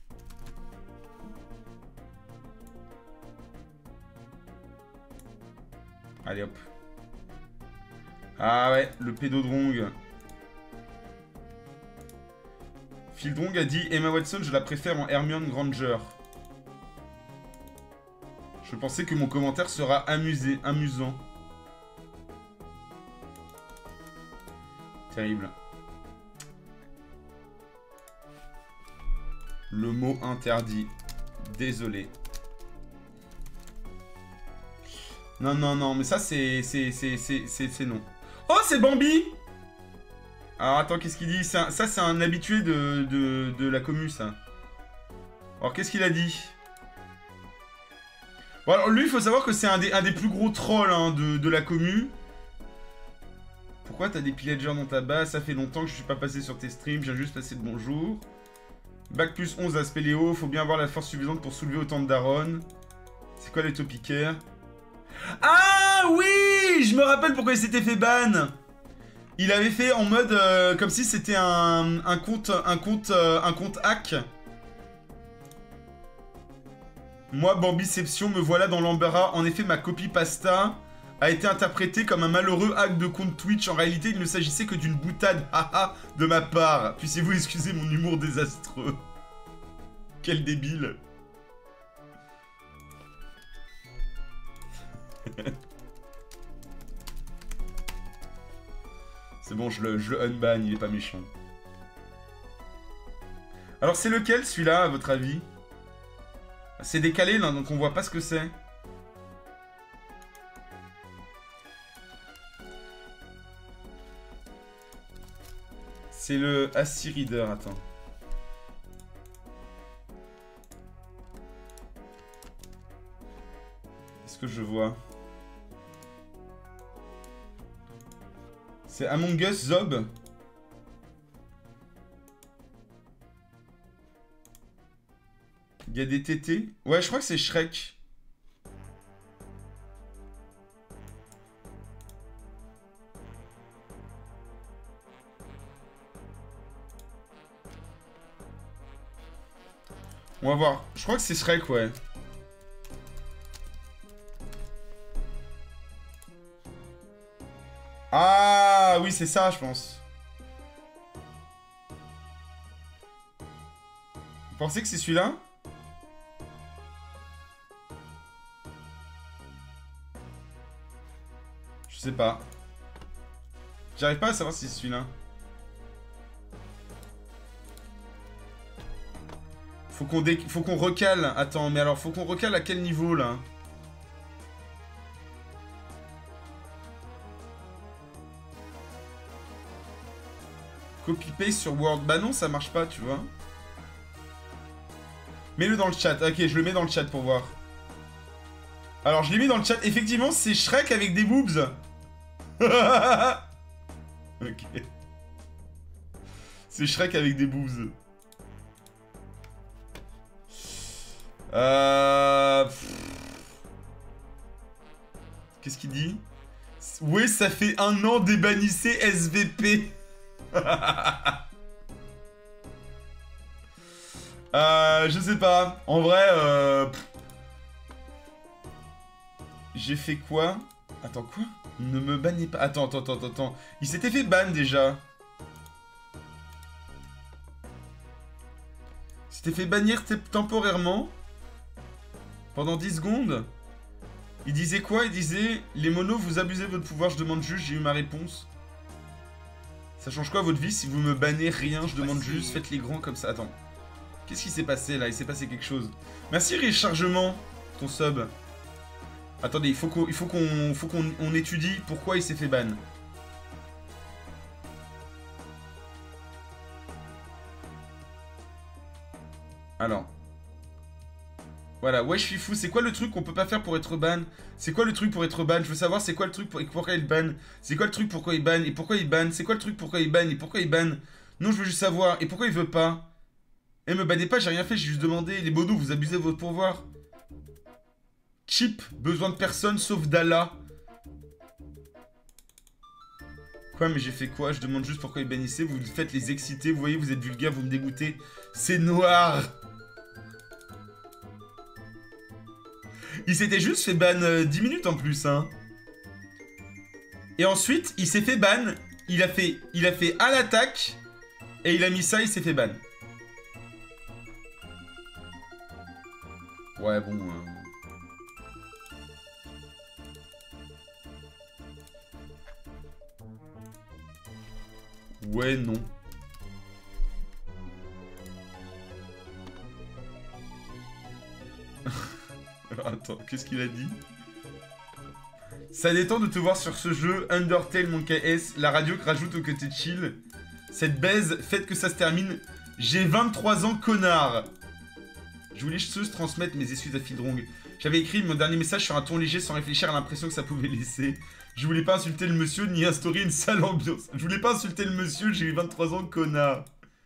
Allez, hop. Ah ouais, le pédodrong. Fildrong a dit Emma Watson, je la préfère en Hermione Granger. Je pensais que mon commentaire sera amusé, amusant. Terrible. Le mot interdit. Désolé. Non, non, non, mais ça, c'est... C'est... C'est... C'est non. Oh, c'est Bambi! Alors, attends, qu'est-ce qu'il dit? Ça, ça c'est un habitué de, de, de la commu, ça. Alors, qu'est-ce qu'il a dit? Bon, alors, lui, il faut savoir que c'est un des, un des plus gros trolls hein, de, de la commu. Pourquoi t'as des pillagers dans ta base? Ça fait longtemps que je suis pas passé sur tes streams, j'ai juste passé de bonjour. Bac plus onze à Spéléo, faut bien avoir la force suffisante pour soulever autant de darons. C'est quoi les topicaires? Ah oui, je me rappelle pourquoi il s'était fait ban. Il avait fait en mode euh, comme si c'était un, un compte un compte euh, un compte hack. Moi, Bambiception, me voilà dans l'embarras. En effet, ma copie pasta a été interprétée comme un malheureux hack de compte Twitch. En réalité, il ne s'agissait que d'une boutade haha de ma part. Puissiez-vous excuser mon humour désastreux. Quel débile. C'est bon, je le, je le unban, il est pas méchant. Alors c'est lequel celui-là, à votre avis? C'est décalé là, donc on voit pas ce que c'est. C'est le Assi Reader, attends. Est-ce que je vois? C'est Among Us Zob. Il y a des tétés. Ouais, je crois que c'est Shrek. On va voir. Je crois que c'est Shrek, ouais. Ah oui, c'est ça, je pense. Vous pensez que c'est celui-là? Je sais pas. J'arrive pas à savoir si c'est celui-là. Faut qu'on dé... faut qu'on recale. Attends, mais alors faut qu'on recale à quel niveau là? Copy-paste sur Word. Bah non, ça marche pas, tu vois. Mets-le dans le chat. Ok, je le mets dans le chat pour voir. Alors, je l'ai mis dans le chat. Effectivement, c'est Shrek avec des boobs. Ok. C'est Shrek avec des boobs. Euh... Qu'est-ce qu'il dit? Ouais, ça fait un an débannissez S V P. euh, je sais pas. En vrai, euh... j'ai fait quoi? Attends, quoi? Ne me bannez pas. Attends, attends, attends, attends. Il s'était fait ban déjà. Il s'était fait bannir temporairement. Pendant dix secondes. Il disait quoi? Il disait les monos, vous abusez de votre pouvoir, je demande juste, j'ai eu ma réponse. Ça change quoi votre vie si vous me bannez? Rien, je demande juste, faites les grands comme ça. Attends. Qu'est-ce qui s'est passé là? Il s'est passé quelque chose. Merci Rechargement, ton sub. Attendez, il faut qu'on il faut qu'on faut qu'on on étudie pourquoi il s'est fait ban. Alors. Voilà, ouais, je suis fou. C'est quoi le truc qu'on peut pas faire pour être ban? C'est quoi le truc pour être ban? Je veux savoir c'est quoi le truc pour... pourquoi il ban? C'est quoi le truc pourquoi il ban? Et pourquoi il ban? C'est quoi le truc pourquoi il ban? Et pourquoi il ban? Non, je veux juste savoir. Et pourquoi il veut pas? Eh, me bannez pas, j'ai rien fait, j'ai juste demandé. Les monos, vous abusez de votre pouvoir. Chip, besoin de personne sauf d'Allah. Quoi, mais j'ai fait quoi? Je demande juste pourquoi ils bannissaient. Vous faites les exciter. Vous voyez, vous êtes vulgaire, vous me dégoûtez. C'est noir. Il s'était juste fait ban euh, dix minutes en plus, hein. Et ensuite, il s'est fait ban. Il a fait, il a fait à l'attaque. Et il a mis ça, il s'est fait ban. Ouais, bon... Euh... Ouais, non. Attends, qu'est-ce qu'il a dit? Ça détend de te voir sur ce jeu, Undertale mon K S, la radio que rajoute au côté chill. Cette baise, faites que ça se termine. J'ai vingt-trois ans, connard. Je voulais juste transmettre mes excuses à Fildrong. J'avais écrit mon dernier message sur un ton léger sans réfléchir à l'impression que ça pouvait laisser. Je voulais pas insulter le monsieur ni instaurer une sale ambiance. Je voulais pas insulter le monsieur, j'ai eu vingt-trois ans, connard.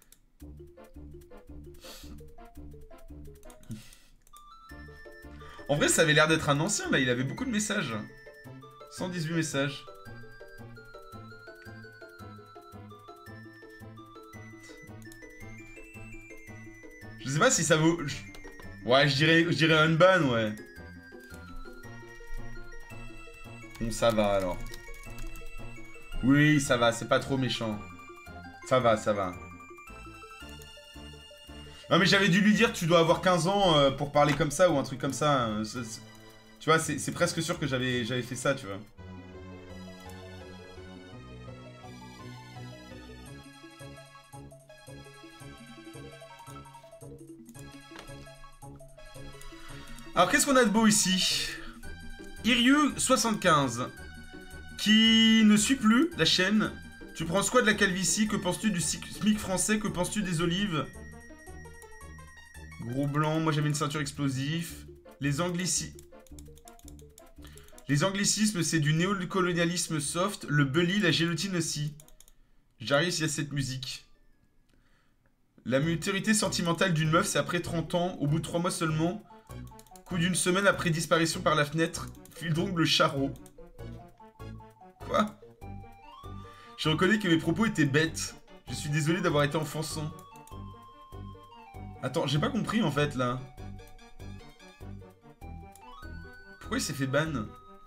En vrai, ça avait l'air d'être un ancien, là. Il avait beaucoup de messages. cent dix-huit messages. Je sais pas si ça vaut... Ouais, je dirais, je dirais unban, ouais. Bon, ça va, alors. Oui, ça va, c'est pas trop méchant. Ça va, ça va. Non, mais j'avais dû lui dire, tu dois avoir quinze ans euh, pour parler comme ça, ou un truc comme ça. Euh, c est, c est... Tu vois, c'est presque sûr que j'avais j'avais fait ça, tu vois. Alors, qu'est-ce qu'on a de beau ici? Iryu soixante-quinze, qui ne suit plus la chaîne. Tu prends quoi de la calvitie? Que penses-tu du SMIC français? Que penses-tu des olives? Gros blanc, moi j'avais une ceinture explosif. Les anglicismes... Les anglicismes, c'est du néocolonialisme soft. Le bully, la gélatine aussi. J'arrive s'il y a cette musique. La maturité sentimentale d'une meuf, c'est après trente ans, au bout de trois mois seulement. Coup d'une semaine après disparition par la fenêtre. File donc le charreau. Quoi? Je reconnais que mes propos étaient bêtes. Je suis désolé d'avoir été offensant. Attends, j'ai pas compris en fait là. Pourquoi il s'est fait ban?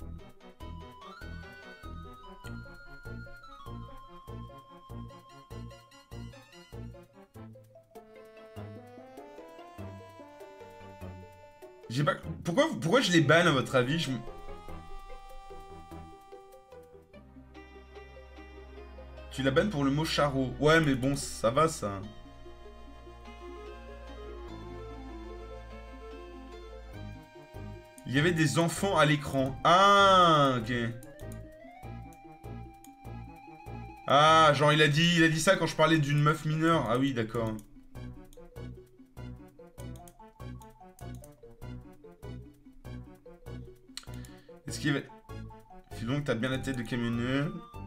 J'ai pas... Pourquoi, pourquoi je les banne à votre avis? je... Tu la bannes pour le mot charreau. Ouais mais bon, ça va ça. Il y avait des enfants à l'écran. Ah, ok. Ah, genre il a dit, il a dit ça quand je parlais d'une meuf mineure. Ah oui, d'accord. Est-ce qu'il y avait... Fais donc, t'as bien la tête de camionneur.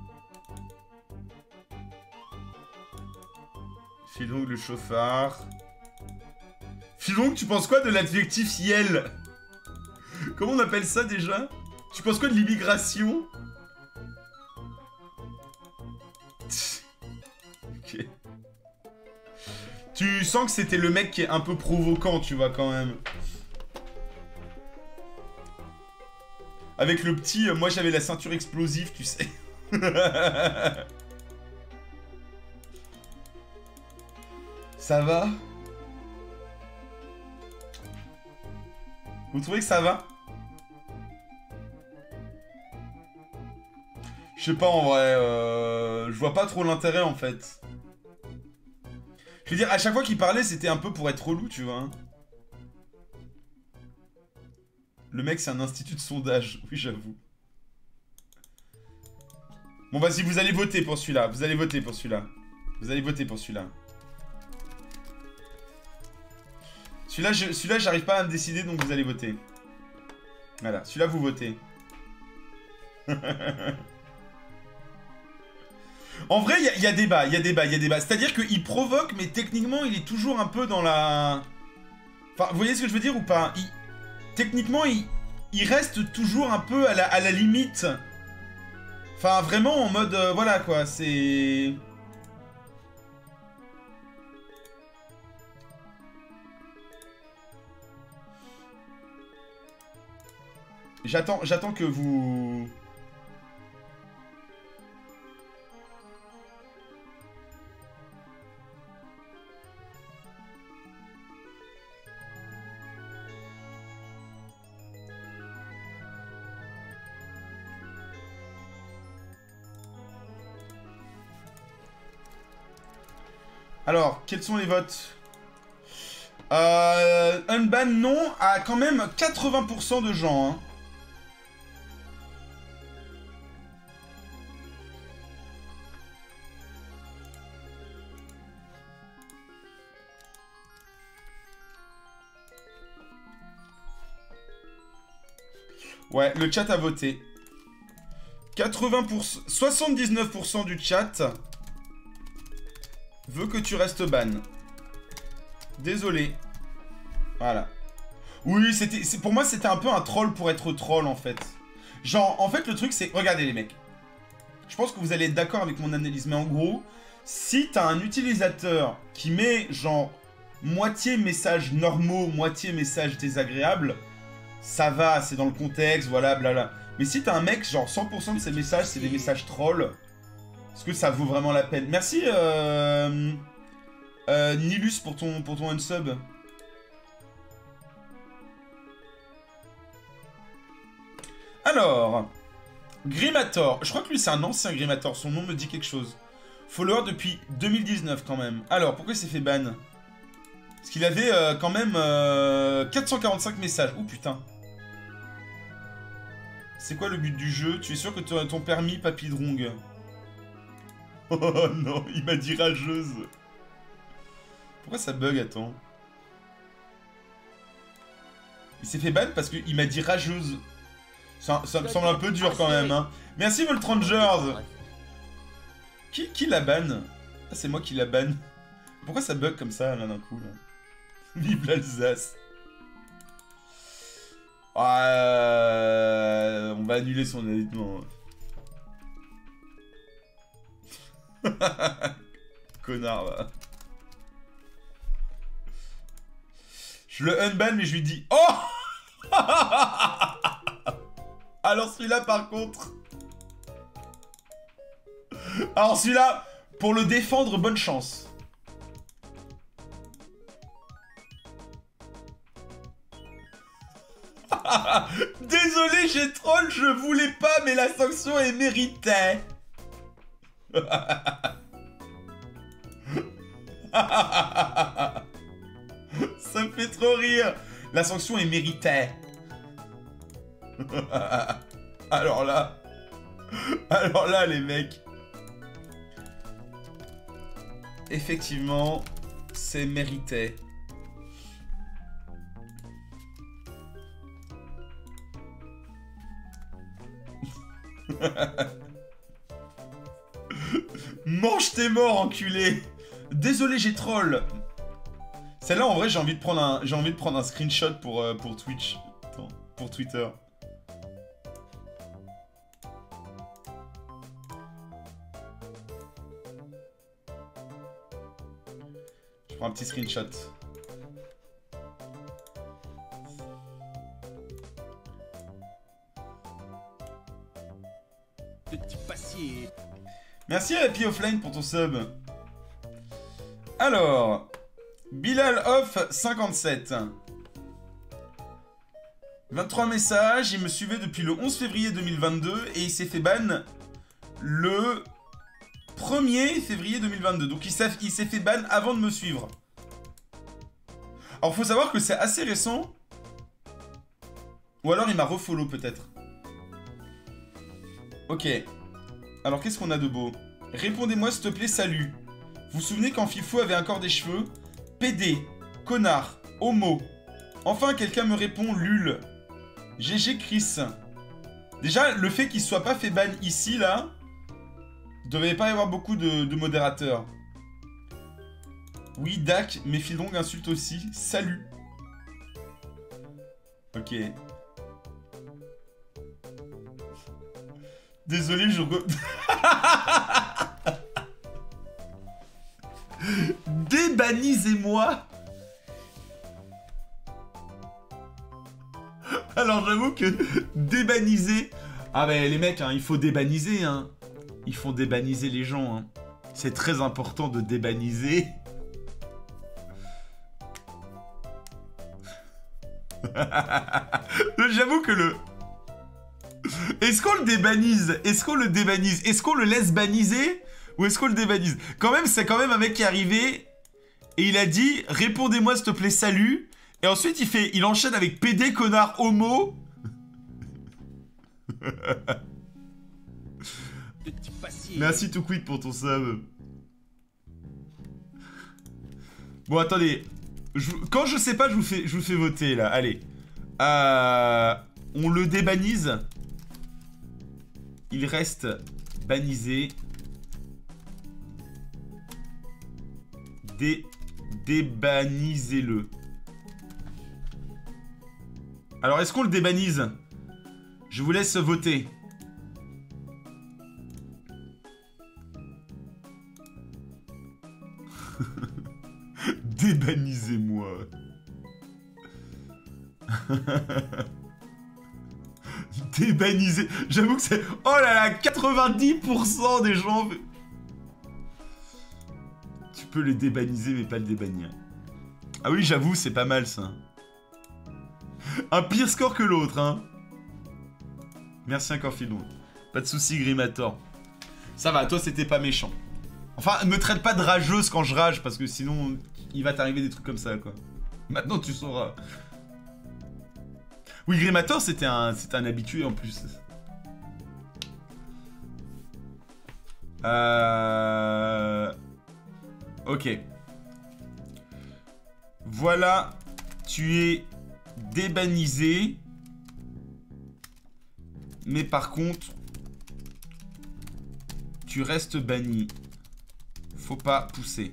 Fais donc le chauffard. Fais donc, tu penses quoi de l'adjectif Yel? Comment on appelle ça déjà? Tu penses quoi de l'immigration? Ok. Tu sens que c'était le mec qui est un peu provoquant, tu vois, quand même. Avec le petit... Euh, moi, j'avais la ceinture explosive, tu sais. Ça va? Vous trouvez que ça va? Je sais pas, en vrai. Euh, je vois pas trop l'intérêt, en fait. Je veux dire, à chaque fois qu'il parlait, c'était un peu pour être relou, tu vois. Le mec, c'est un institut de sondage. Oui, j'avoue. Bon, vas-y, vous allez voter pour celui-là. Vous allez voter pour celui-là. Vous allez voter pour celui-là. Celui-là, je... celui-là, j'arrive pas à me décider, donc vous allez voter. Voilà, celui-là, vous votez. En vrai, il y, y a débat, il y a débat, il y a débat. C'est-à-dire qu'il provoque, mais techniquement, il est toujours un peu dans la... Enfin, vous voyez ce que je veux dire ou pas? il... Techniquement, il... il reste toujours un peu à la, à la limite. Enfin, vraiment en mode... Euh, voilà, quoi, c'est... J'attends, j'attends que vous... Alors, quels sont les votes? euh, Unban non à quand même quatre-vingts pour cent de gens. Hein. Ouais, le chat a voté. quatre-vingts pour cent, soixante-dix-neuf pour cent du chat veut que tu restes ban. Désolé. Voilà. Oui, c'était, pour moi, c'était un peu un troll pour être troll, en fait. Genre, en fait, le truc, c'est... Regardez, les mecs. Je pense que vous allez être d'accord avec mon analyse. Mais en gros, si t'as un utilisateur qui met, genre, moitié messages normaux, moitié messages désagréables, ça va, c'est dans le contexte, voilà, blabla. Mais si t'as un mec, genre, cent pour cent de ses messages, c'est des messages trolls... Est-ce que ça vaut vraiment la peine? Merci, euh, euh, Nilus, pour ton, pour ton unsub. Alors, Grimator. Je crois que lui, c'est un ancien Grimator. Son nom me dit quelque chose. Follower depuis deux mille dix-neuf, quand même. Alors, pourquoi il s'est fait ban? Parce qu'il avait euh, quand même euh, quatre cent quarante-cinq messages. Oh, putain. C'est quoi le but du jeu? Tu es sûr que tu as ton permis, Papy Drong? Oh non, il m'a dit rageuse. Pourquoi ça bug, attends? Il s'est fait ban parce qu'il m'a dit rageuse. Ça, ça me semble un peu dur quand même, hein. Merci Voltrangers. Qui, qui la ban? Ah, c'est moi qui la ban. Pourquoi ça bug comme ça, là, d'un coup, là? Vive l'Alsace. Euh... On va annuler son éditement. Connard, va. Je le unban, mais je lui dis... Oh. Alors celui-là, par contre... Alors celui-là, pour le défendre, bonne chance. Désolé, j'ai troll, je voulais pas, mais la sanction est méritée. Ça me fait trop rire. La sanction est méritée. Alors là... Alors là, les mecs... Effectivement, c'est mérité. Mange tes morts, enculé. Désolé, j'ai troll. Celle-là, en vrai, j'ai envie de prendre un, j'ai envie de prendre un screenshot pour, euh, pour Twitch. Attends, pour Twitter. Je prends un petit screenshot. Petit passier. Merci Happy Offline pour ton sub. Alors, Bilal Off cinquante-sept. vingt-trois messages, il me suivait depuis le onze février deux mille vingt-deux et il s'est fait ban le premier février deux mille vingt-deux. Donc il s'est fait ban avant de me suivre. Alors faut savoir que c'est assez récent. Ou alors il m'a refollow peut-être. Ok. Alors qu'est-ce qu'on a de beau? Répondez-moi s'il te plaît, salut. Vous vous souvenez quand Fifou avait encore des cheveux? P D, connard, homo. Enfin quelqu'un me répond lul. G G Chris. Déjà, le fait qu'il soit pas fait ban ici, là, il devait pas y avoir beaucoup de, de modérateurs. Oui, Dak, mais Fildong insulte aussi. Salut. Ok. Désolé, je... Débanisez-moi. Alors j'avoue que débaniser... Ah bah les mecs, hein, il faut débaniser, hein. Ils font débaniser les gens, hein. C'est très important de débaniser. J'avoue que le... Est-ce qu'on le débanise? Est-ce qu'on le débanise? Est-ce qu'on le laisse baniser? Ou est-ce qu'on le débanise? Quand même, c'est quand même un mec qui est arrivé et il a dit « Répondez-moi s'il te plaît, salut ». Et ensuite, il fait, il enchaîne avec P D, connard, homo. Merci tout quid pour ton sub. Bon, attendez. Je, quand je sais pas, je vous fais, je vous fais voter, là. Allez. Euh, on le débanise. Il reste banisé. Dé, débanisez-le. Alors, est-ce qu'on le débanise? Je vous laisse voter. Débanisez-moi. Débaniser. J'avoue que c'est... Oh là là, quatre-vingt-dix pour cent des gens... Tu peux les débaniser, mais pas le débannir. Ah oui, j'avoue, c'est pas mal, ça. Un pire score que l'autre, hein. Merci encore, Filon. Pas de soucis, Grimator. Ça va, toi, c'était pas méchant. Enfin, me traite pas de rageuse quand je rage, parce que sinon, il va t'arriver des trucs comme ça, quoi. Maintenant, tu sauras. Oui, Grimator, c'était un, c'était un habitué, en plus. Euh... Ok. Voilà, tu es débanisé. Mais par contre, tu restes banni. Faut pas pousser.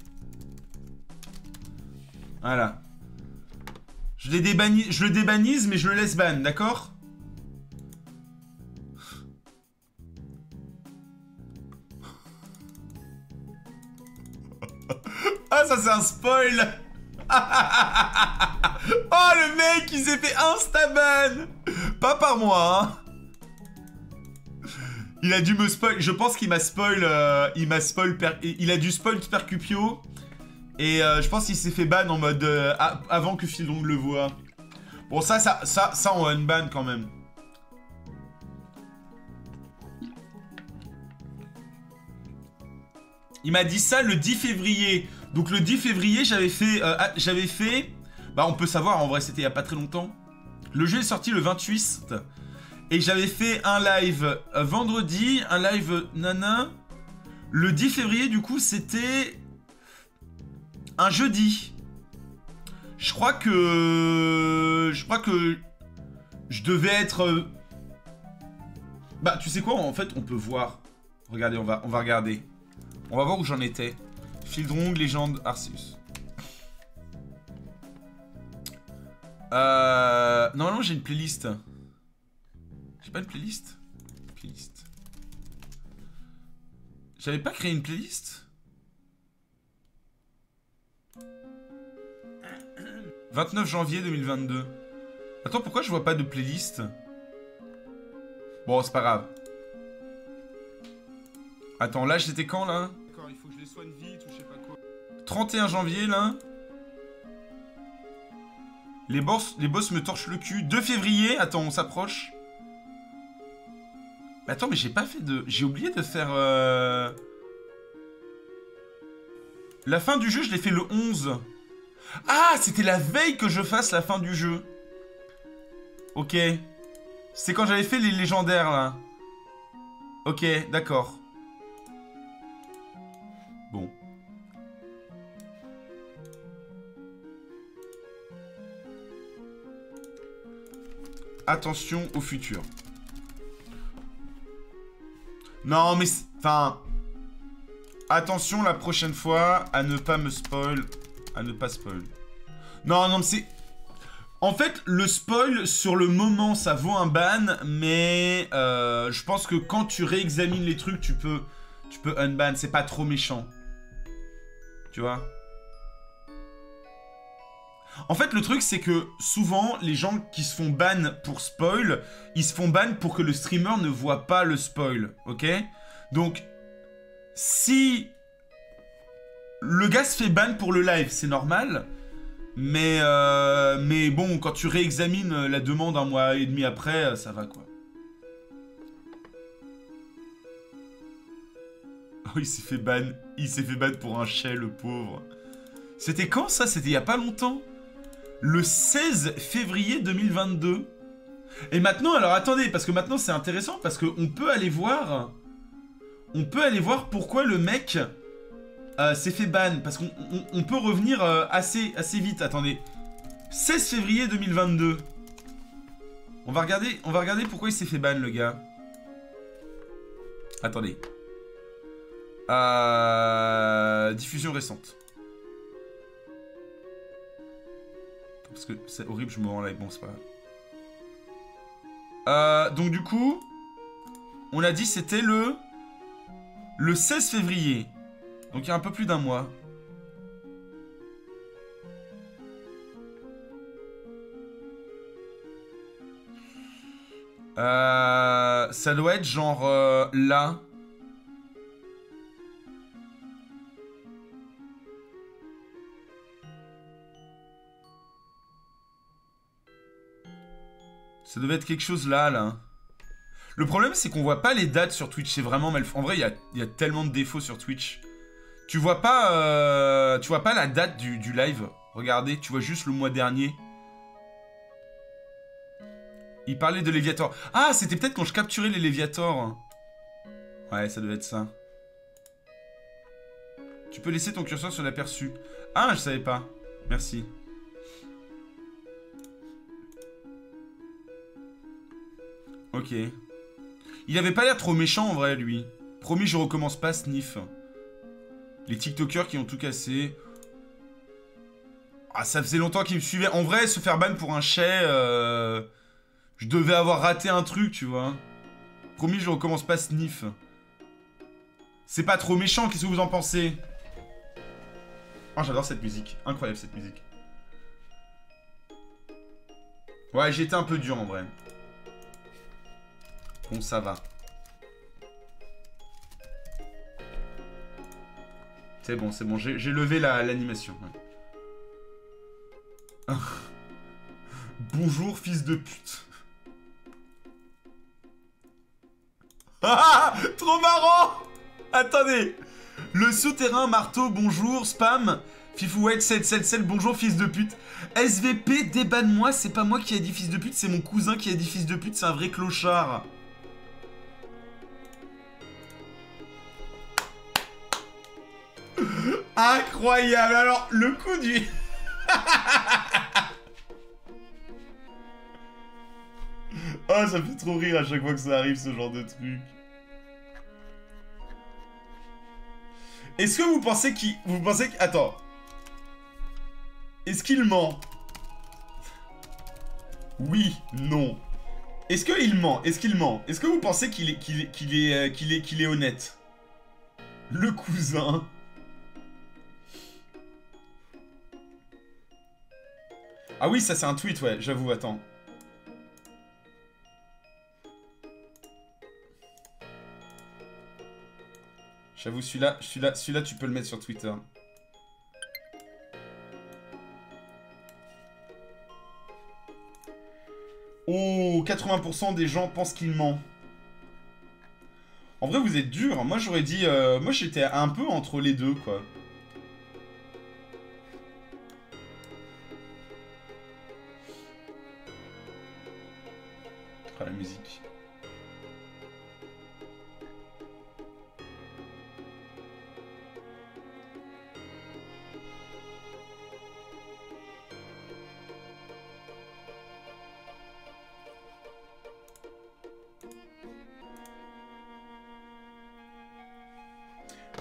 Voilà. Je, les débanni... je le débanise, mais je le laisse ban, d'accord? Ah, ça c'est un spoil. Oh, le mec, il s'est fait insta-ban. Pas par moi, hein. Il a dû me spoil. Je pense qu'il m'a spoil. Euh, il m'a spoil. Per... Il a dû spoil Percupio. Et euh, je pense qu'il s'est fait ban en mode. Euh, avant que Phildong le voit. Bon, ça, ça, ça, ça, on unban quand même. Il m'a dit ça le dix février. Donc le dix février, j'avais fait. Euh, j'avais fait. Bah, on peut savoir, en vrai, c'était il y a pas très longtemps. Le jeu est sorti le vingt-huit. Et j'avais fait un live euh, vendredi, un live nana. Le dix février, du coup, c'était un jeudi. Je crois que... Je crois que... Je devais être... Euh... Bah, tu sais quoi, en fait, on peut voir. Regardez, on va, on va regarder. On va voir où j'en étais. Phildong, légende, Arceus. Euh... Normalement, j'ai une playlist. J'ai pas une playlist? Playlist. J'avais pas créé une playlist? vingt-neuf janvier deux mille vingt-deux. Attends, pourquoi je vois pas de playlist? Bon, c'est pas grave. Attends, là, j'étais quand, là? D'accord, il faut que je les soigne vite ou je sais pas quoi. trente et un janvier, là. Les boss, les boss me torchent le cul. deux février, attends, on s'approche. Mais attends, mais j'ai pas fait de... J'ai oublié de faire... Euh... La fin du jeu, je l'ai fait le onze. Ah, c'était la veille que je fasse la fin du jeu. Ok. C'est quand j'avais fait les légendaires, là. Ok, d'accord. Bon. Attention au futur. Non, mais... Enfin... Attention la prochaine fois à ne pas me spoil. À ne pas spoil. Non, non, mais c'est... En fait, le spoil, sur le moment, ça vaut un ban, mais euh, je pense que quand tu réexamines les trucs, tu peux, tu peux unban. C'est pas trop méchant. Tu vois? En fait, le truc, c'est que souvent, les gens qui se font ban pour spoil, ils se font ban pour que le streamer ne voit pas le spoil, ok? Donc, si le gars se fait ban pour le live, c'est normal, mais, euh, mais bon, quand tu réexamines la demande un mois et demi après, ça va, quoi. Oh, il s'est fait ban, il s'est fait ban pour un chai, le pauvre. C'était quand, ça? C'était il y a pas longtemps? Le seize février deux mille vingt-deux. Et maintenant, alors attendez, parce que maintenant c'est intéressant, parce qu'on peut aller voir... On peut aller voir pourquoi le mec euh, s'est fait ban. Parce qu'on on, on peut revenir euh, assez, assez vite. Attendez. seize février deux mille vingt-deux. On va regarder, on va regarder pourquoi il s'est fait ban, le gars. Attendez. Euh... Diffusion récente. Parce que c'est horrible, je me rends live. Bon, c'est pas grave. Euh, donc du coup, on a dit c'était le... Le seize février. Donc il y a un peu plus d'un mois. Euh, ça doit être genre euh, là. Ça devait être quelque chose là, là. Le problème, c'est qu'on voit pas les dates sur Twitch. C'est vraiment mal fait. En vrai, il y a, y a tellement de défauts sur Twitch. Tu vois pas, euh, tu vois pas la date du, du live. Regardez, tu vois juste le mois dernier. Il parlait de Léviator. Ah, c'était peut-être quand je capturais les Léviators. Ouais, ça devait être ça. Tu peux laisser ton curseur sur l'aperçu. Ah, je savais pas. Merci. Ok. Il avait pas l'air trop méchant en vrai, lui. Promis, je recommence pas, sniff. Les TikTokers qui ont tout cassé. Ah, ça faisait longtemps qu'ils me suivaient. En vrai, se faire ban pour un chai, euh... je devais avoir raté un truc, tu vois. Promis, je recommence pas, sniff. C'est pas trop méchant, qu'est-ce que vous en pensez? Oh, j'adore cette musique. Incroyable, cette musique. Ouais, j'étais un peu dur, en vrai. Bon, ça va. C'est bon, c'est bon. J'ai levé l'animation. La, ouais. Bonjour, fils de pute. Ah, trop marrant. Attendez. Le souterrain, marteau, bonjour, spam. Fifouette, sept sept sept, bonjour, fils de pute. S V P, débanne-moi. C'est pas moi qui a dit fils de pute, c'est mon cousin qui a dit fils de pute. C'est un vrai clochard. Incroyable. Alors, le coup du... Oh, ça me fait trop rire à chaque fois que ça arrive, ce genre de truc. Est-ce que vous pensez qu'il... Vous pensez que... Attends. Est-ce qu'il ment? Oui, non. Est-ce qu'il ment? Est-ce qu'il ment? Est-ce que vous pensez qu'il est, qu'il est, qu'il est, euh, qu'il est, qu'il est honnête? Le cousin... Ah oui, ça c'est un tweet, ouais, j'avoue, attends. J'avoue, celui-là, celui-là, celui-là, tu peux le mettre sur Twitter. Oh, quatre-vingts pour cent des gens pensent qu'il ment. En vrai, vous êtes dur. Moi, j'aurais dit... Euh, moi, j'étais un peu entre les deux, quoi. Ah, la musique.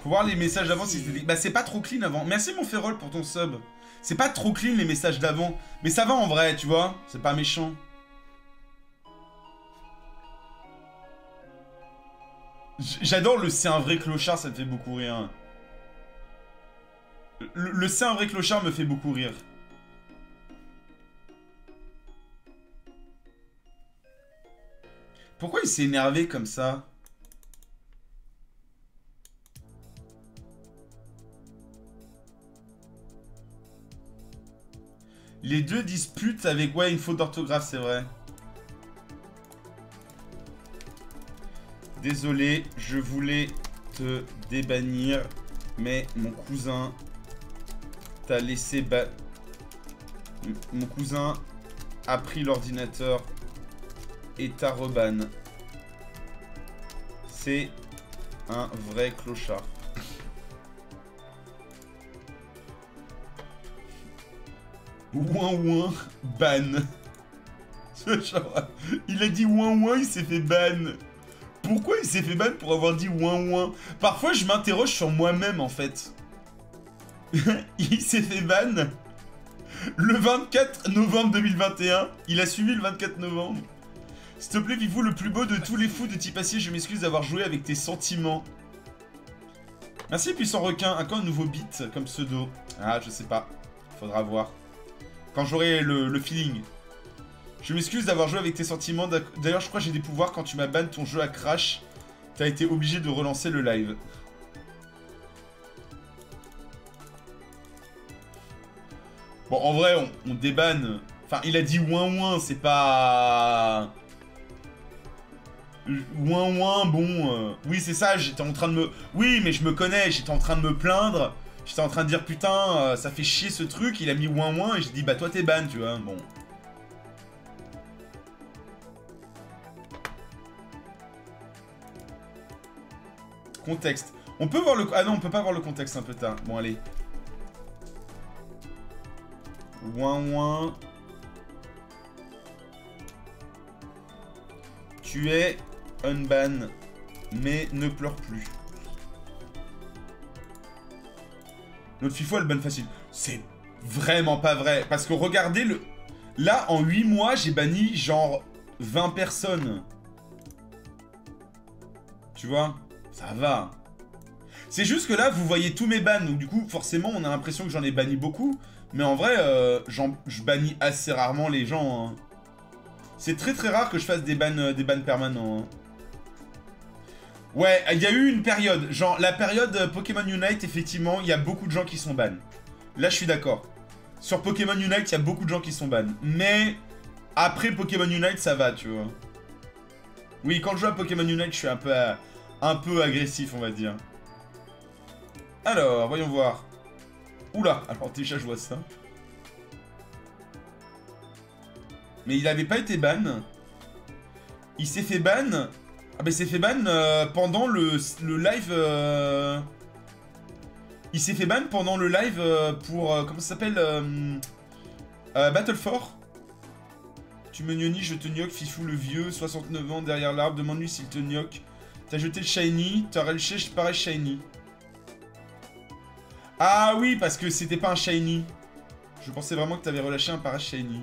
Faut voir les messages d'avant si c'était... Bah c'est pas trop clean avant. Merci mon Ferrol pour ton sub. C'est pas trop clean les messages d'avant. Mais ça va en vrai, tu vois. C'est pas méchant. J'adore le c'est un vrai clochard, ça me fait beaucoup rire. Le, le c'est un vrai clochard me fait beaucoup rire. Pourquoi il s'est énervé comme ça? Les deux disputent avec... Ouais, une faute d'orthographe, c'est vrai. Désolé, je voulais te débannir, mais mon cousin t'a laissé ba... Mon cousin a pris l'ordinateur et t'a reban. C'est un vrai clochard. Ouin ouin, ban. Il a dit ouin ouin, il s'est fait ban. Pourquoi il s'est fait ban pour avoir dit ouin ouin? Parfois je m'interroge sur moi-même en fait. Il s'est fait ban le vingt-quatre novembre deux mille vingt et un. Il a suivi le vingt-quatre novembre. S'il te plaît, Vivou, le plus beau de tous les fous de Tipassier, je m'excuse d'avoir joué avec tes sentiments. Merci Puissant Requin. À quand un nouveau beat comme pseudo? Ah, je sais pas. Faudra voir. Quand j'aurai le, le feeling. Je m'excuse d'avoir joué avec tes sentiments. D'ailleurs, je crois que j'ai des pouvoirs. Quand tu m'as ban, ton jeu a crash. T'as été obligé de relancer le live. Bon, en vrai, on, on débanne. Enfin, il a dit ouin ouin, c'est pas... Ouin ouin, bon... Euh... Oui, c'est ça, j'étais en train de me... Oui, mais je me connais, j'étais en train de me plaindre. J'étais en train de dire, putain, euh, ça fait chier ce truc. Il a mis ouin ouin et j'ai dit, bah toi t'es ban, tu vois, bon... Contexte. On peut voir le... Ah non, on peut pas voir le contexte un peu tard. Bon, allez. Ouin ouin. Tu es unban, mais ne pleure plus. Notre FIFO, elle ban facile. C'est vraiment pas vrai. Parce que regardez le... Là, en huit mois, j'ai banni genre vingt personnes. Tu vois? Ça va. C'est juste que là, vous voyez tous mes bans. Donc du coup, forcément, on a l'impression que j'en ai banni beaucoup. Mais en vrai, euh, je bannis assez rarement les gens. Hein. C'est très très rare que je fasse des bans, euh, des bans permanents. Hein. Ouais, il y a eu une période. Genre, la période euh, Pokémon Unite, effectivement, il y a beaucoup de gens qui sont bans. Là, je suis d'accord. Sur Pokémon Unite, il y a beaucoup de gens qui sont bans. Mais après Pokémon Unite, ça va, tu vois. Oui, quand je joue à Pokémon Unite, je suis un peu... Euh, Un peu agressif, on va dire. Alors, voyons voir. Oula, alors déjà, je vois ça. Mais il avait pas été ban. Il s'est fait ban. Ah, bah, il s'est fait ban euh, pendant le, le live... Euh... Il s'est fait ban pendant le live euh, pour... Euh, comment ça s'appelle euh... euh, Battle four. Tu me gnognis, je te gnoque, Fifou le vieux, soixante-neuf ans derrière l'arbre, demande-lui s'il te gnoque. T'as jeté le shiny, t'as relâché pareil shiny. Ah oui, parce que c'était pas un shiny. Je pensais vraiment que t'avais relâché un pareil shiny.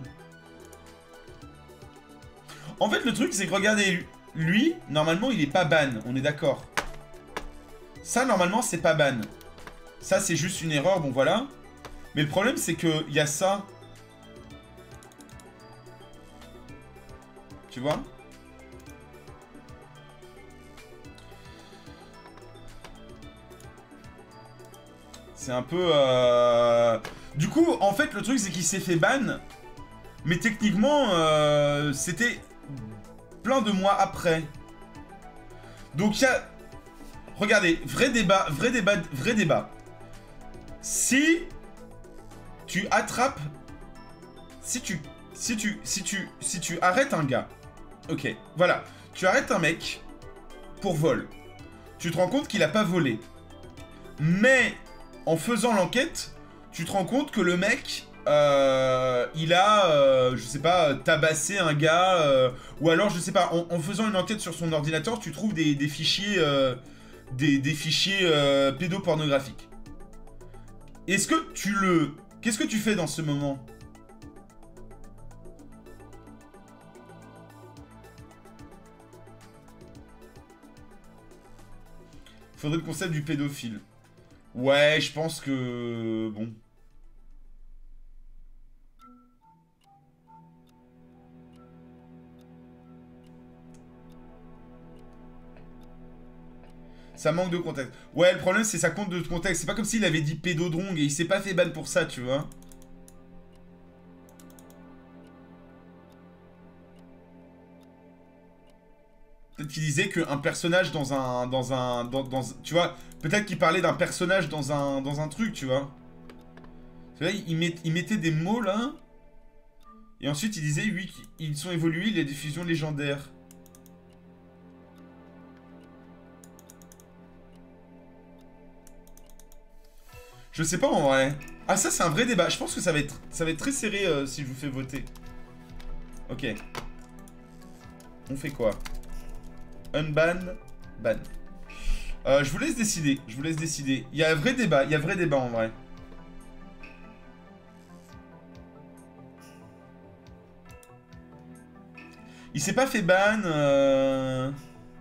En fait, le truc, c'est que regardez, lui, normalement, il est pas ban, on est d'accord. Ça, normalement, c'est pas ban. Ça, c'est juste une erreur, bon, voilà. Mais le problème, c'est que il y a ça. Tu vois ? C'est un peu... Euh... Du coup, en fait, le truc, c'est qu'il s'est fait ban. Mais techniquement, euh, c'était plein de mois après. Donc, il y a... Regardez, vrai débat, vrai débat, vrai débat. Si tu attrapes... Si tu... Si tu... Si tu... Si tu arrêtes un gars... Ok, voilà. Tu arrêtes un mec pour vol. Tu te rends compte qu'il a pas volé. Mais... En faisant l'enquête, tu te rends compte que le mec, euh, il a, euh, je sais pas, tabassé un gars, euh, ou alors, je sais pas, en, en faisant une enquête sur son ordinateur, tu trouves des, des fichiers, euh, des, des fichiers euh, pédopornographiques. Est-ce que tu le... Qu'est-ce que tu fais dans ce moment? Faudrait le concept du pédophile. Ouais, je pense que... Bon... Ça manque de contexte. Ouais, le problème, c'est ça compte de contexte. C'est pas comme s'il avait dit pédodrong et il s'est pas fait ban pour ça, tu vois. Peut-être qu'il disait qu'un personnage dans un... Dans un dans, dans, tu vois, peut-être qu'il parlait d'un personnage dans un, dans un truc, tu vois. Là, il, met, il mettait des mots, là. Et ensuite, il disait, oui, qu'ils sont évolués, il y a des fusions légendaires. Je sais pas en vrai. Ah, ça c'est un vrai débat. Je pense que ça va être, ça va être très serré euh, si je vous fais voter. Ok. On fait quoi? Unban, ban. Euh, je vous laisse décider. Je vous laisse décider. Il y a un vrai débat. Il y a un vrai débat en vrai. Il s'est pas fait ban. Euh...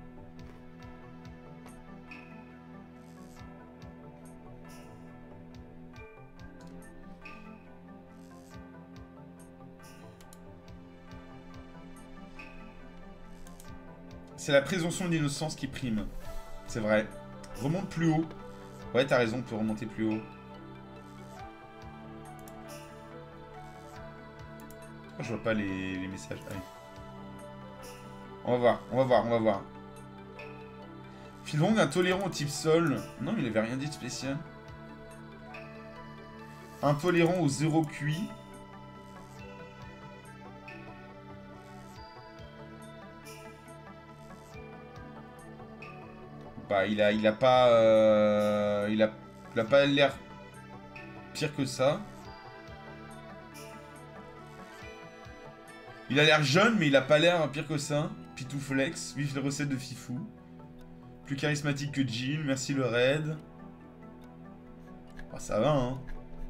C'est la présomption d'innocence qui prime. C'est vrai. Remonte plus haut. Ouais, t'as raison, on peut remonter plus haut. Oh, je vois pas les, les messages. Ah, oui. On va voir, on va voir, on va voir. Phildrong intolérant au type sol. Non, il avait rien dit de spécial. Intolérant au zéro cuit. Bah, il a, il a pas, euh, il a, il a pas l'air pire que ça. Il a l'air jeune, mais il a pas l'air pire que ça. Pitouflex, vive les recettes de Fifou. Plus charismatique que Jill, merci le raid. Ah, ça va, hein.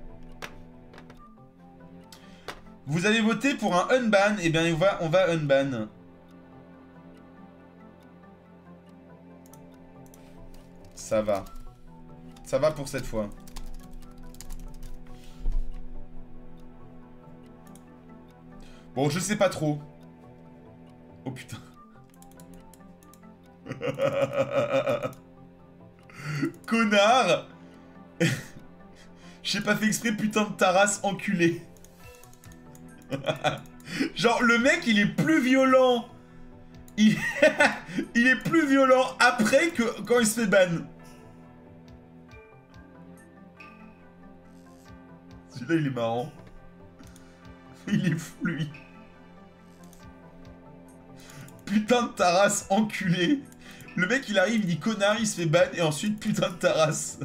Vous avez voté pour un unban, et eh bien on va, on va unban. Ça va. Ça va pour cette fois. Bon, je sais pas trop. Oh putain. Connard. J'ai pas fait exprès, putain de ta race, enculé. Genre, le mec, il est plus violent. Il... il est plus violent après que quand il se fait ban. Celui-là, il est marrant. Il est fou, lui. Putain de ta race, enculé. Le mec, il arrive, il dit connard, il se fait ban, et ensuite, putain de ta race.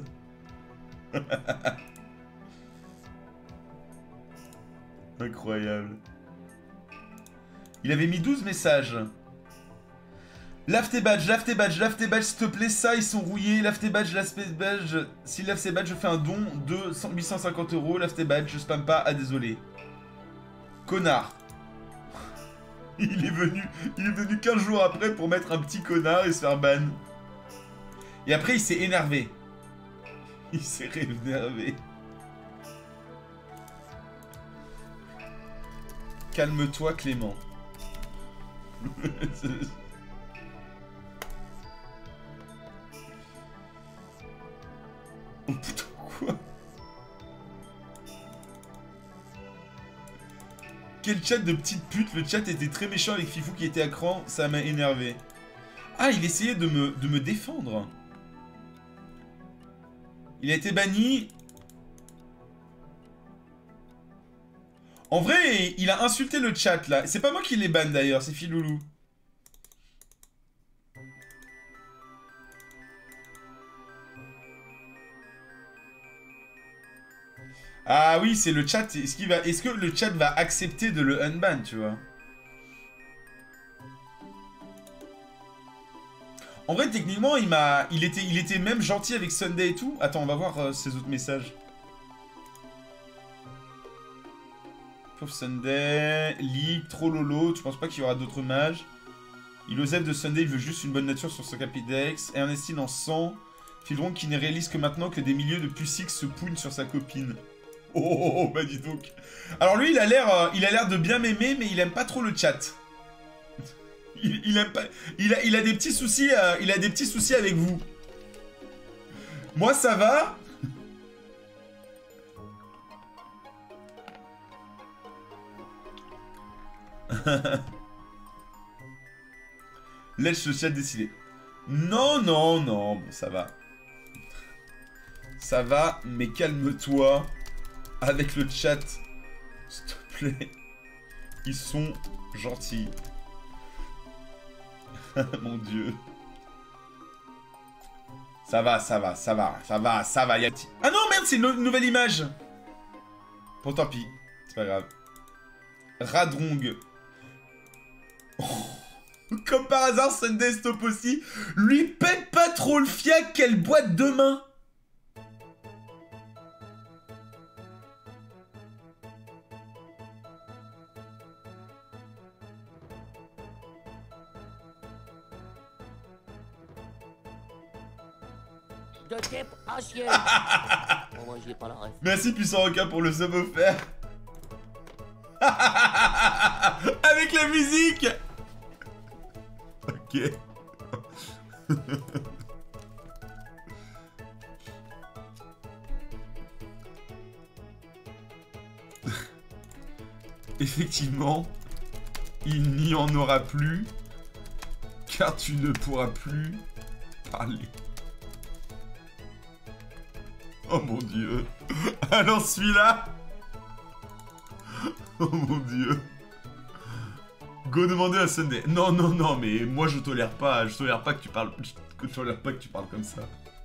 Incroyable. Il avait mis douze messages. Lave tes badges, lave tes badges, lave tes badges, s'il te plaît, ça, ils sont rouillés. Lave tes badges, lave tes badges. S'il lave ses badges, je fais un don de huit cent cinquante euros. Lave tes badges, je spamme pas, ah désolé. Connard. Il est venu, il est venu quinze jours après pour mettre un petit connard et se faire ban. Et après, il s'est énervé. Il s'est énervé. Calme-toi, Clément. Oh putain, quoi? Quel chat de petite pute. Le chat était très méchant avec Fifou qui était à cran. Ça m'a énervé. Ah, il essayait de me, de me défendre. Il a été banni. En vrai, il a insulté le chat, là. C'est pas moi qui l'ai ban, d'ailleurs. C'est Filoulou. Ah oui, c'est le chat. Est-ce qu'il va... Est-ce que le chat va accepter de le unban, tu vois? En vrai, techniquement, il m'a... Il était, il était même gentil avec Sunday et tout. Attends, on va voir euh, ses autres messages. Pauvre Sunday, League, trop lolo, tu penses pas qu'il y aura d'autres mages? Ilosef de Sunday, il veut juste une bonne nature sur son Capidex. Ernestine en sang. Fildron qui ne réalise que maintenant que des milieux de Pussix se pougnent sur sa copine. Oh, oh, oh, bah dis donc. Alors lui, il a l'air euh, il a l'air de bien m'aimer, mais il aime pas trop le chat. Il, il aime pas... Il a, il a des petits soucis, euh, il a des petits soucis avec vous. Moi, ça va. Laisse le chat décider. Non, non, non, bon, ça va. Ça va, mais calme-toi avec le chat. S'il te plaît. Ils sont gentils. Mon Dieu. Ça va, ça va, ça va, ça va, ça va. Y a... Ah non, merde, c'est une no nouvelle image. Bon, tant pis. C'est pas grave. Radrong. Oh. Comme par hasard, Sunday Stop aussi. Lui pète pas trop le fiac qu'elle boite demain. De type à chier. Bon, moi, j'y ai pas la ref. Merci Puissant Requin pour le sub offert. Avec la musique. Ok. Effectivement, il n'y en aura plus, car tu ne pourras plus parler. Oh mon Dieu. Alors celui-là. Oh mon Dieu. Go demander à Sunday. Non, non, non, mais moi je tolère pas. Je tolère pas que tu parles. Je tolère pas que tu parles comme ça.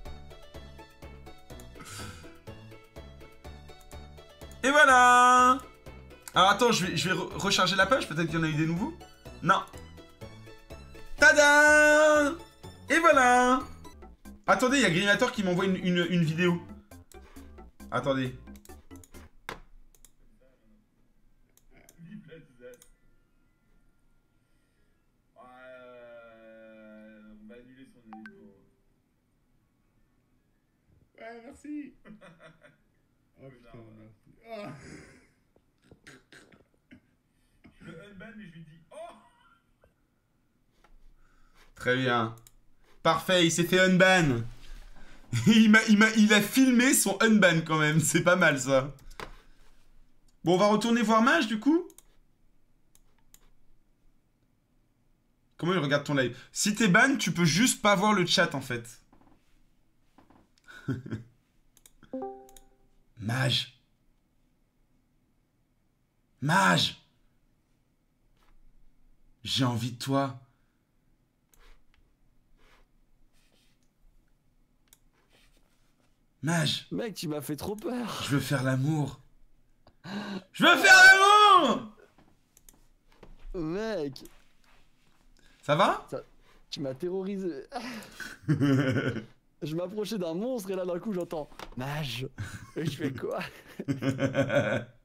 Et voilà. Alors attends, je vais, je vais re recharger la page. Peut-être qu'il y en a eu des nouveaux. Non. Tada. Et voilà. Attendez, il y a Grinator qui m'envoie une, une, une vidéo. Attendez. Ouais, merci. Oh putain, merci. Oh. Je le unban, mais je lui dis oh. Très bien. Parfait, il s'est fait unban. il, a, il, a, il a filmé son unban quand même, c'est pas mal ça. Bon, on va retourner voir Mage du coup. Comment il regarde ton live? Si t'es ban, tu peux juste pas voir le chat en fait. Mage. Mage. J'ai envie de toi. Mage. Mec, tu m'as fait trop peur. Je veux faire l'amour. Je veux faire l'amour. Mec. Ça va? Ça... Tu m'as terrorisé. Je m'approchais d'un monstre et là d'un coup j'entends Mage. Et je fais quoi?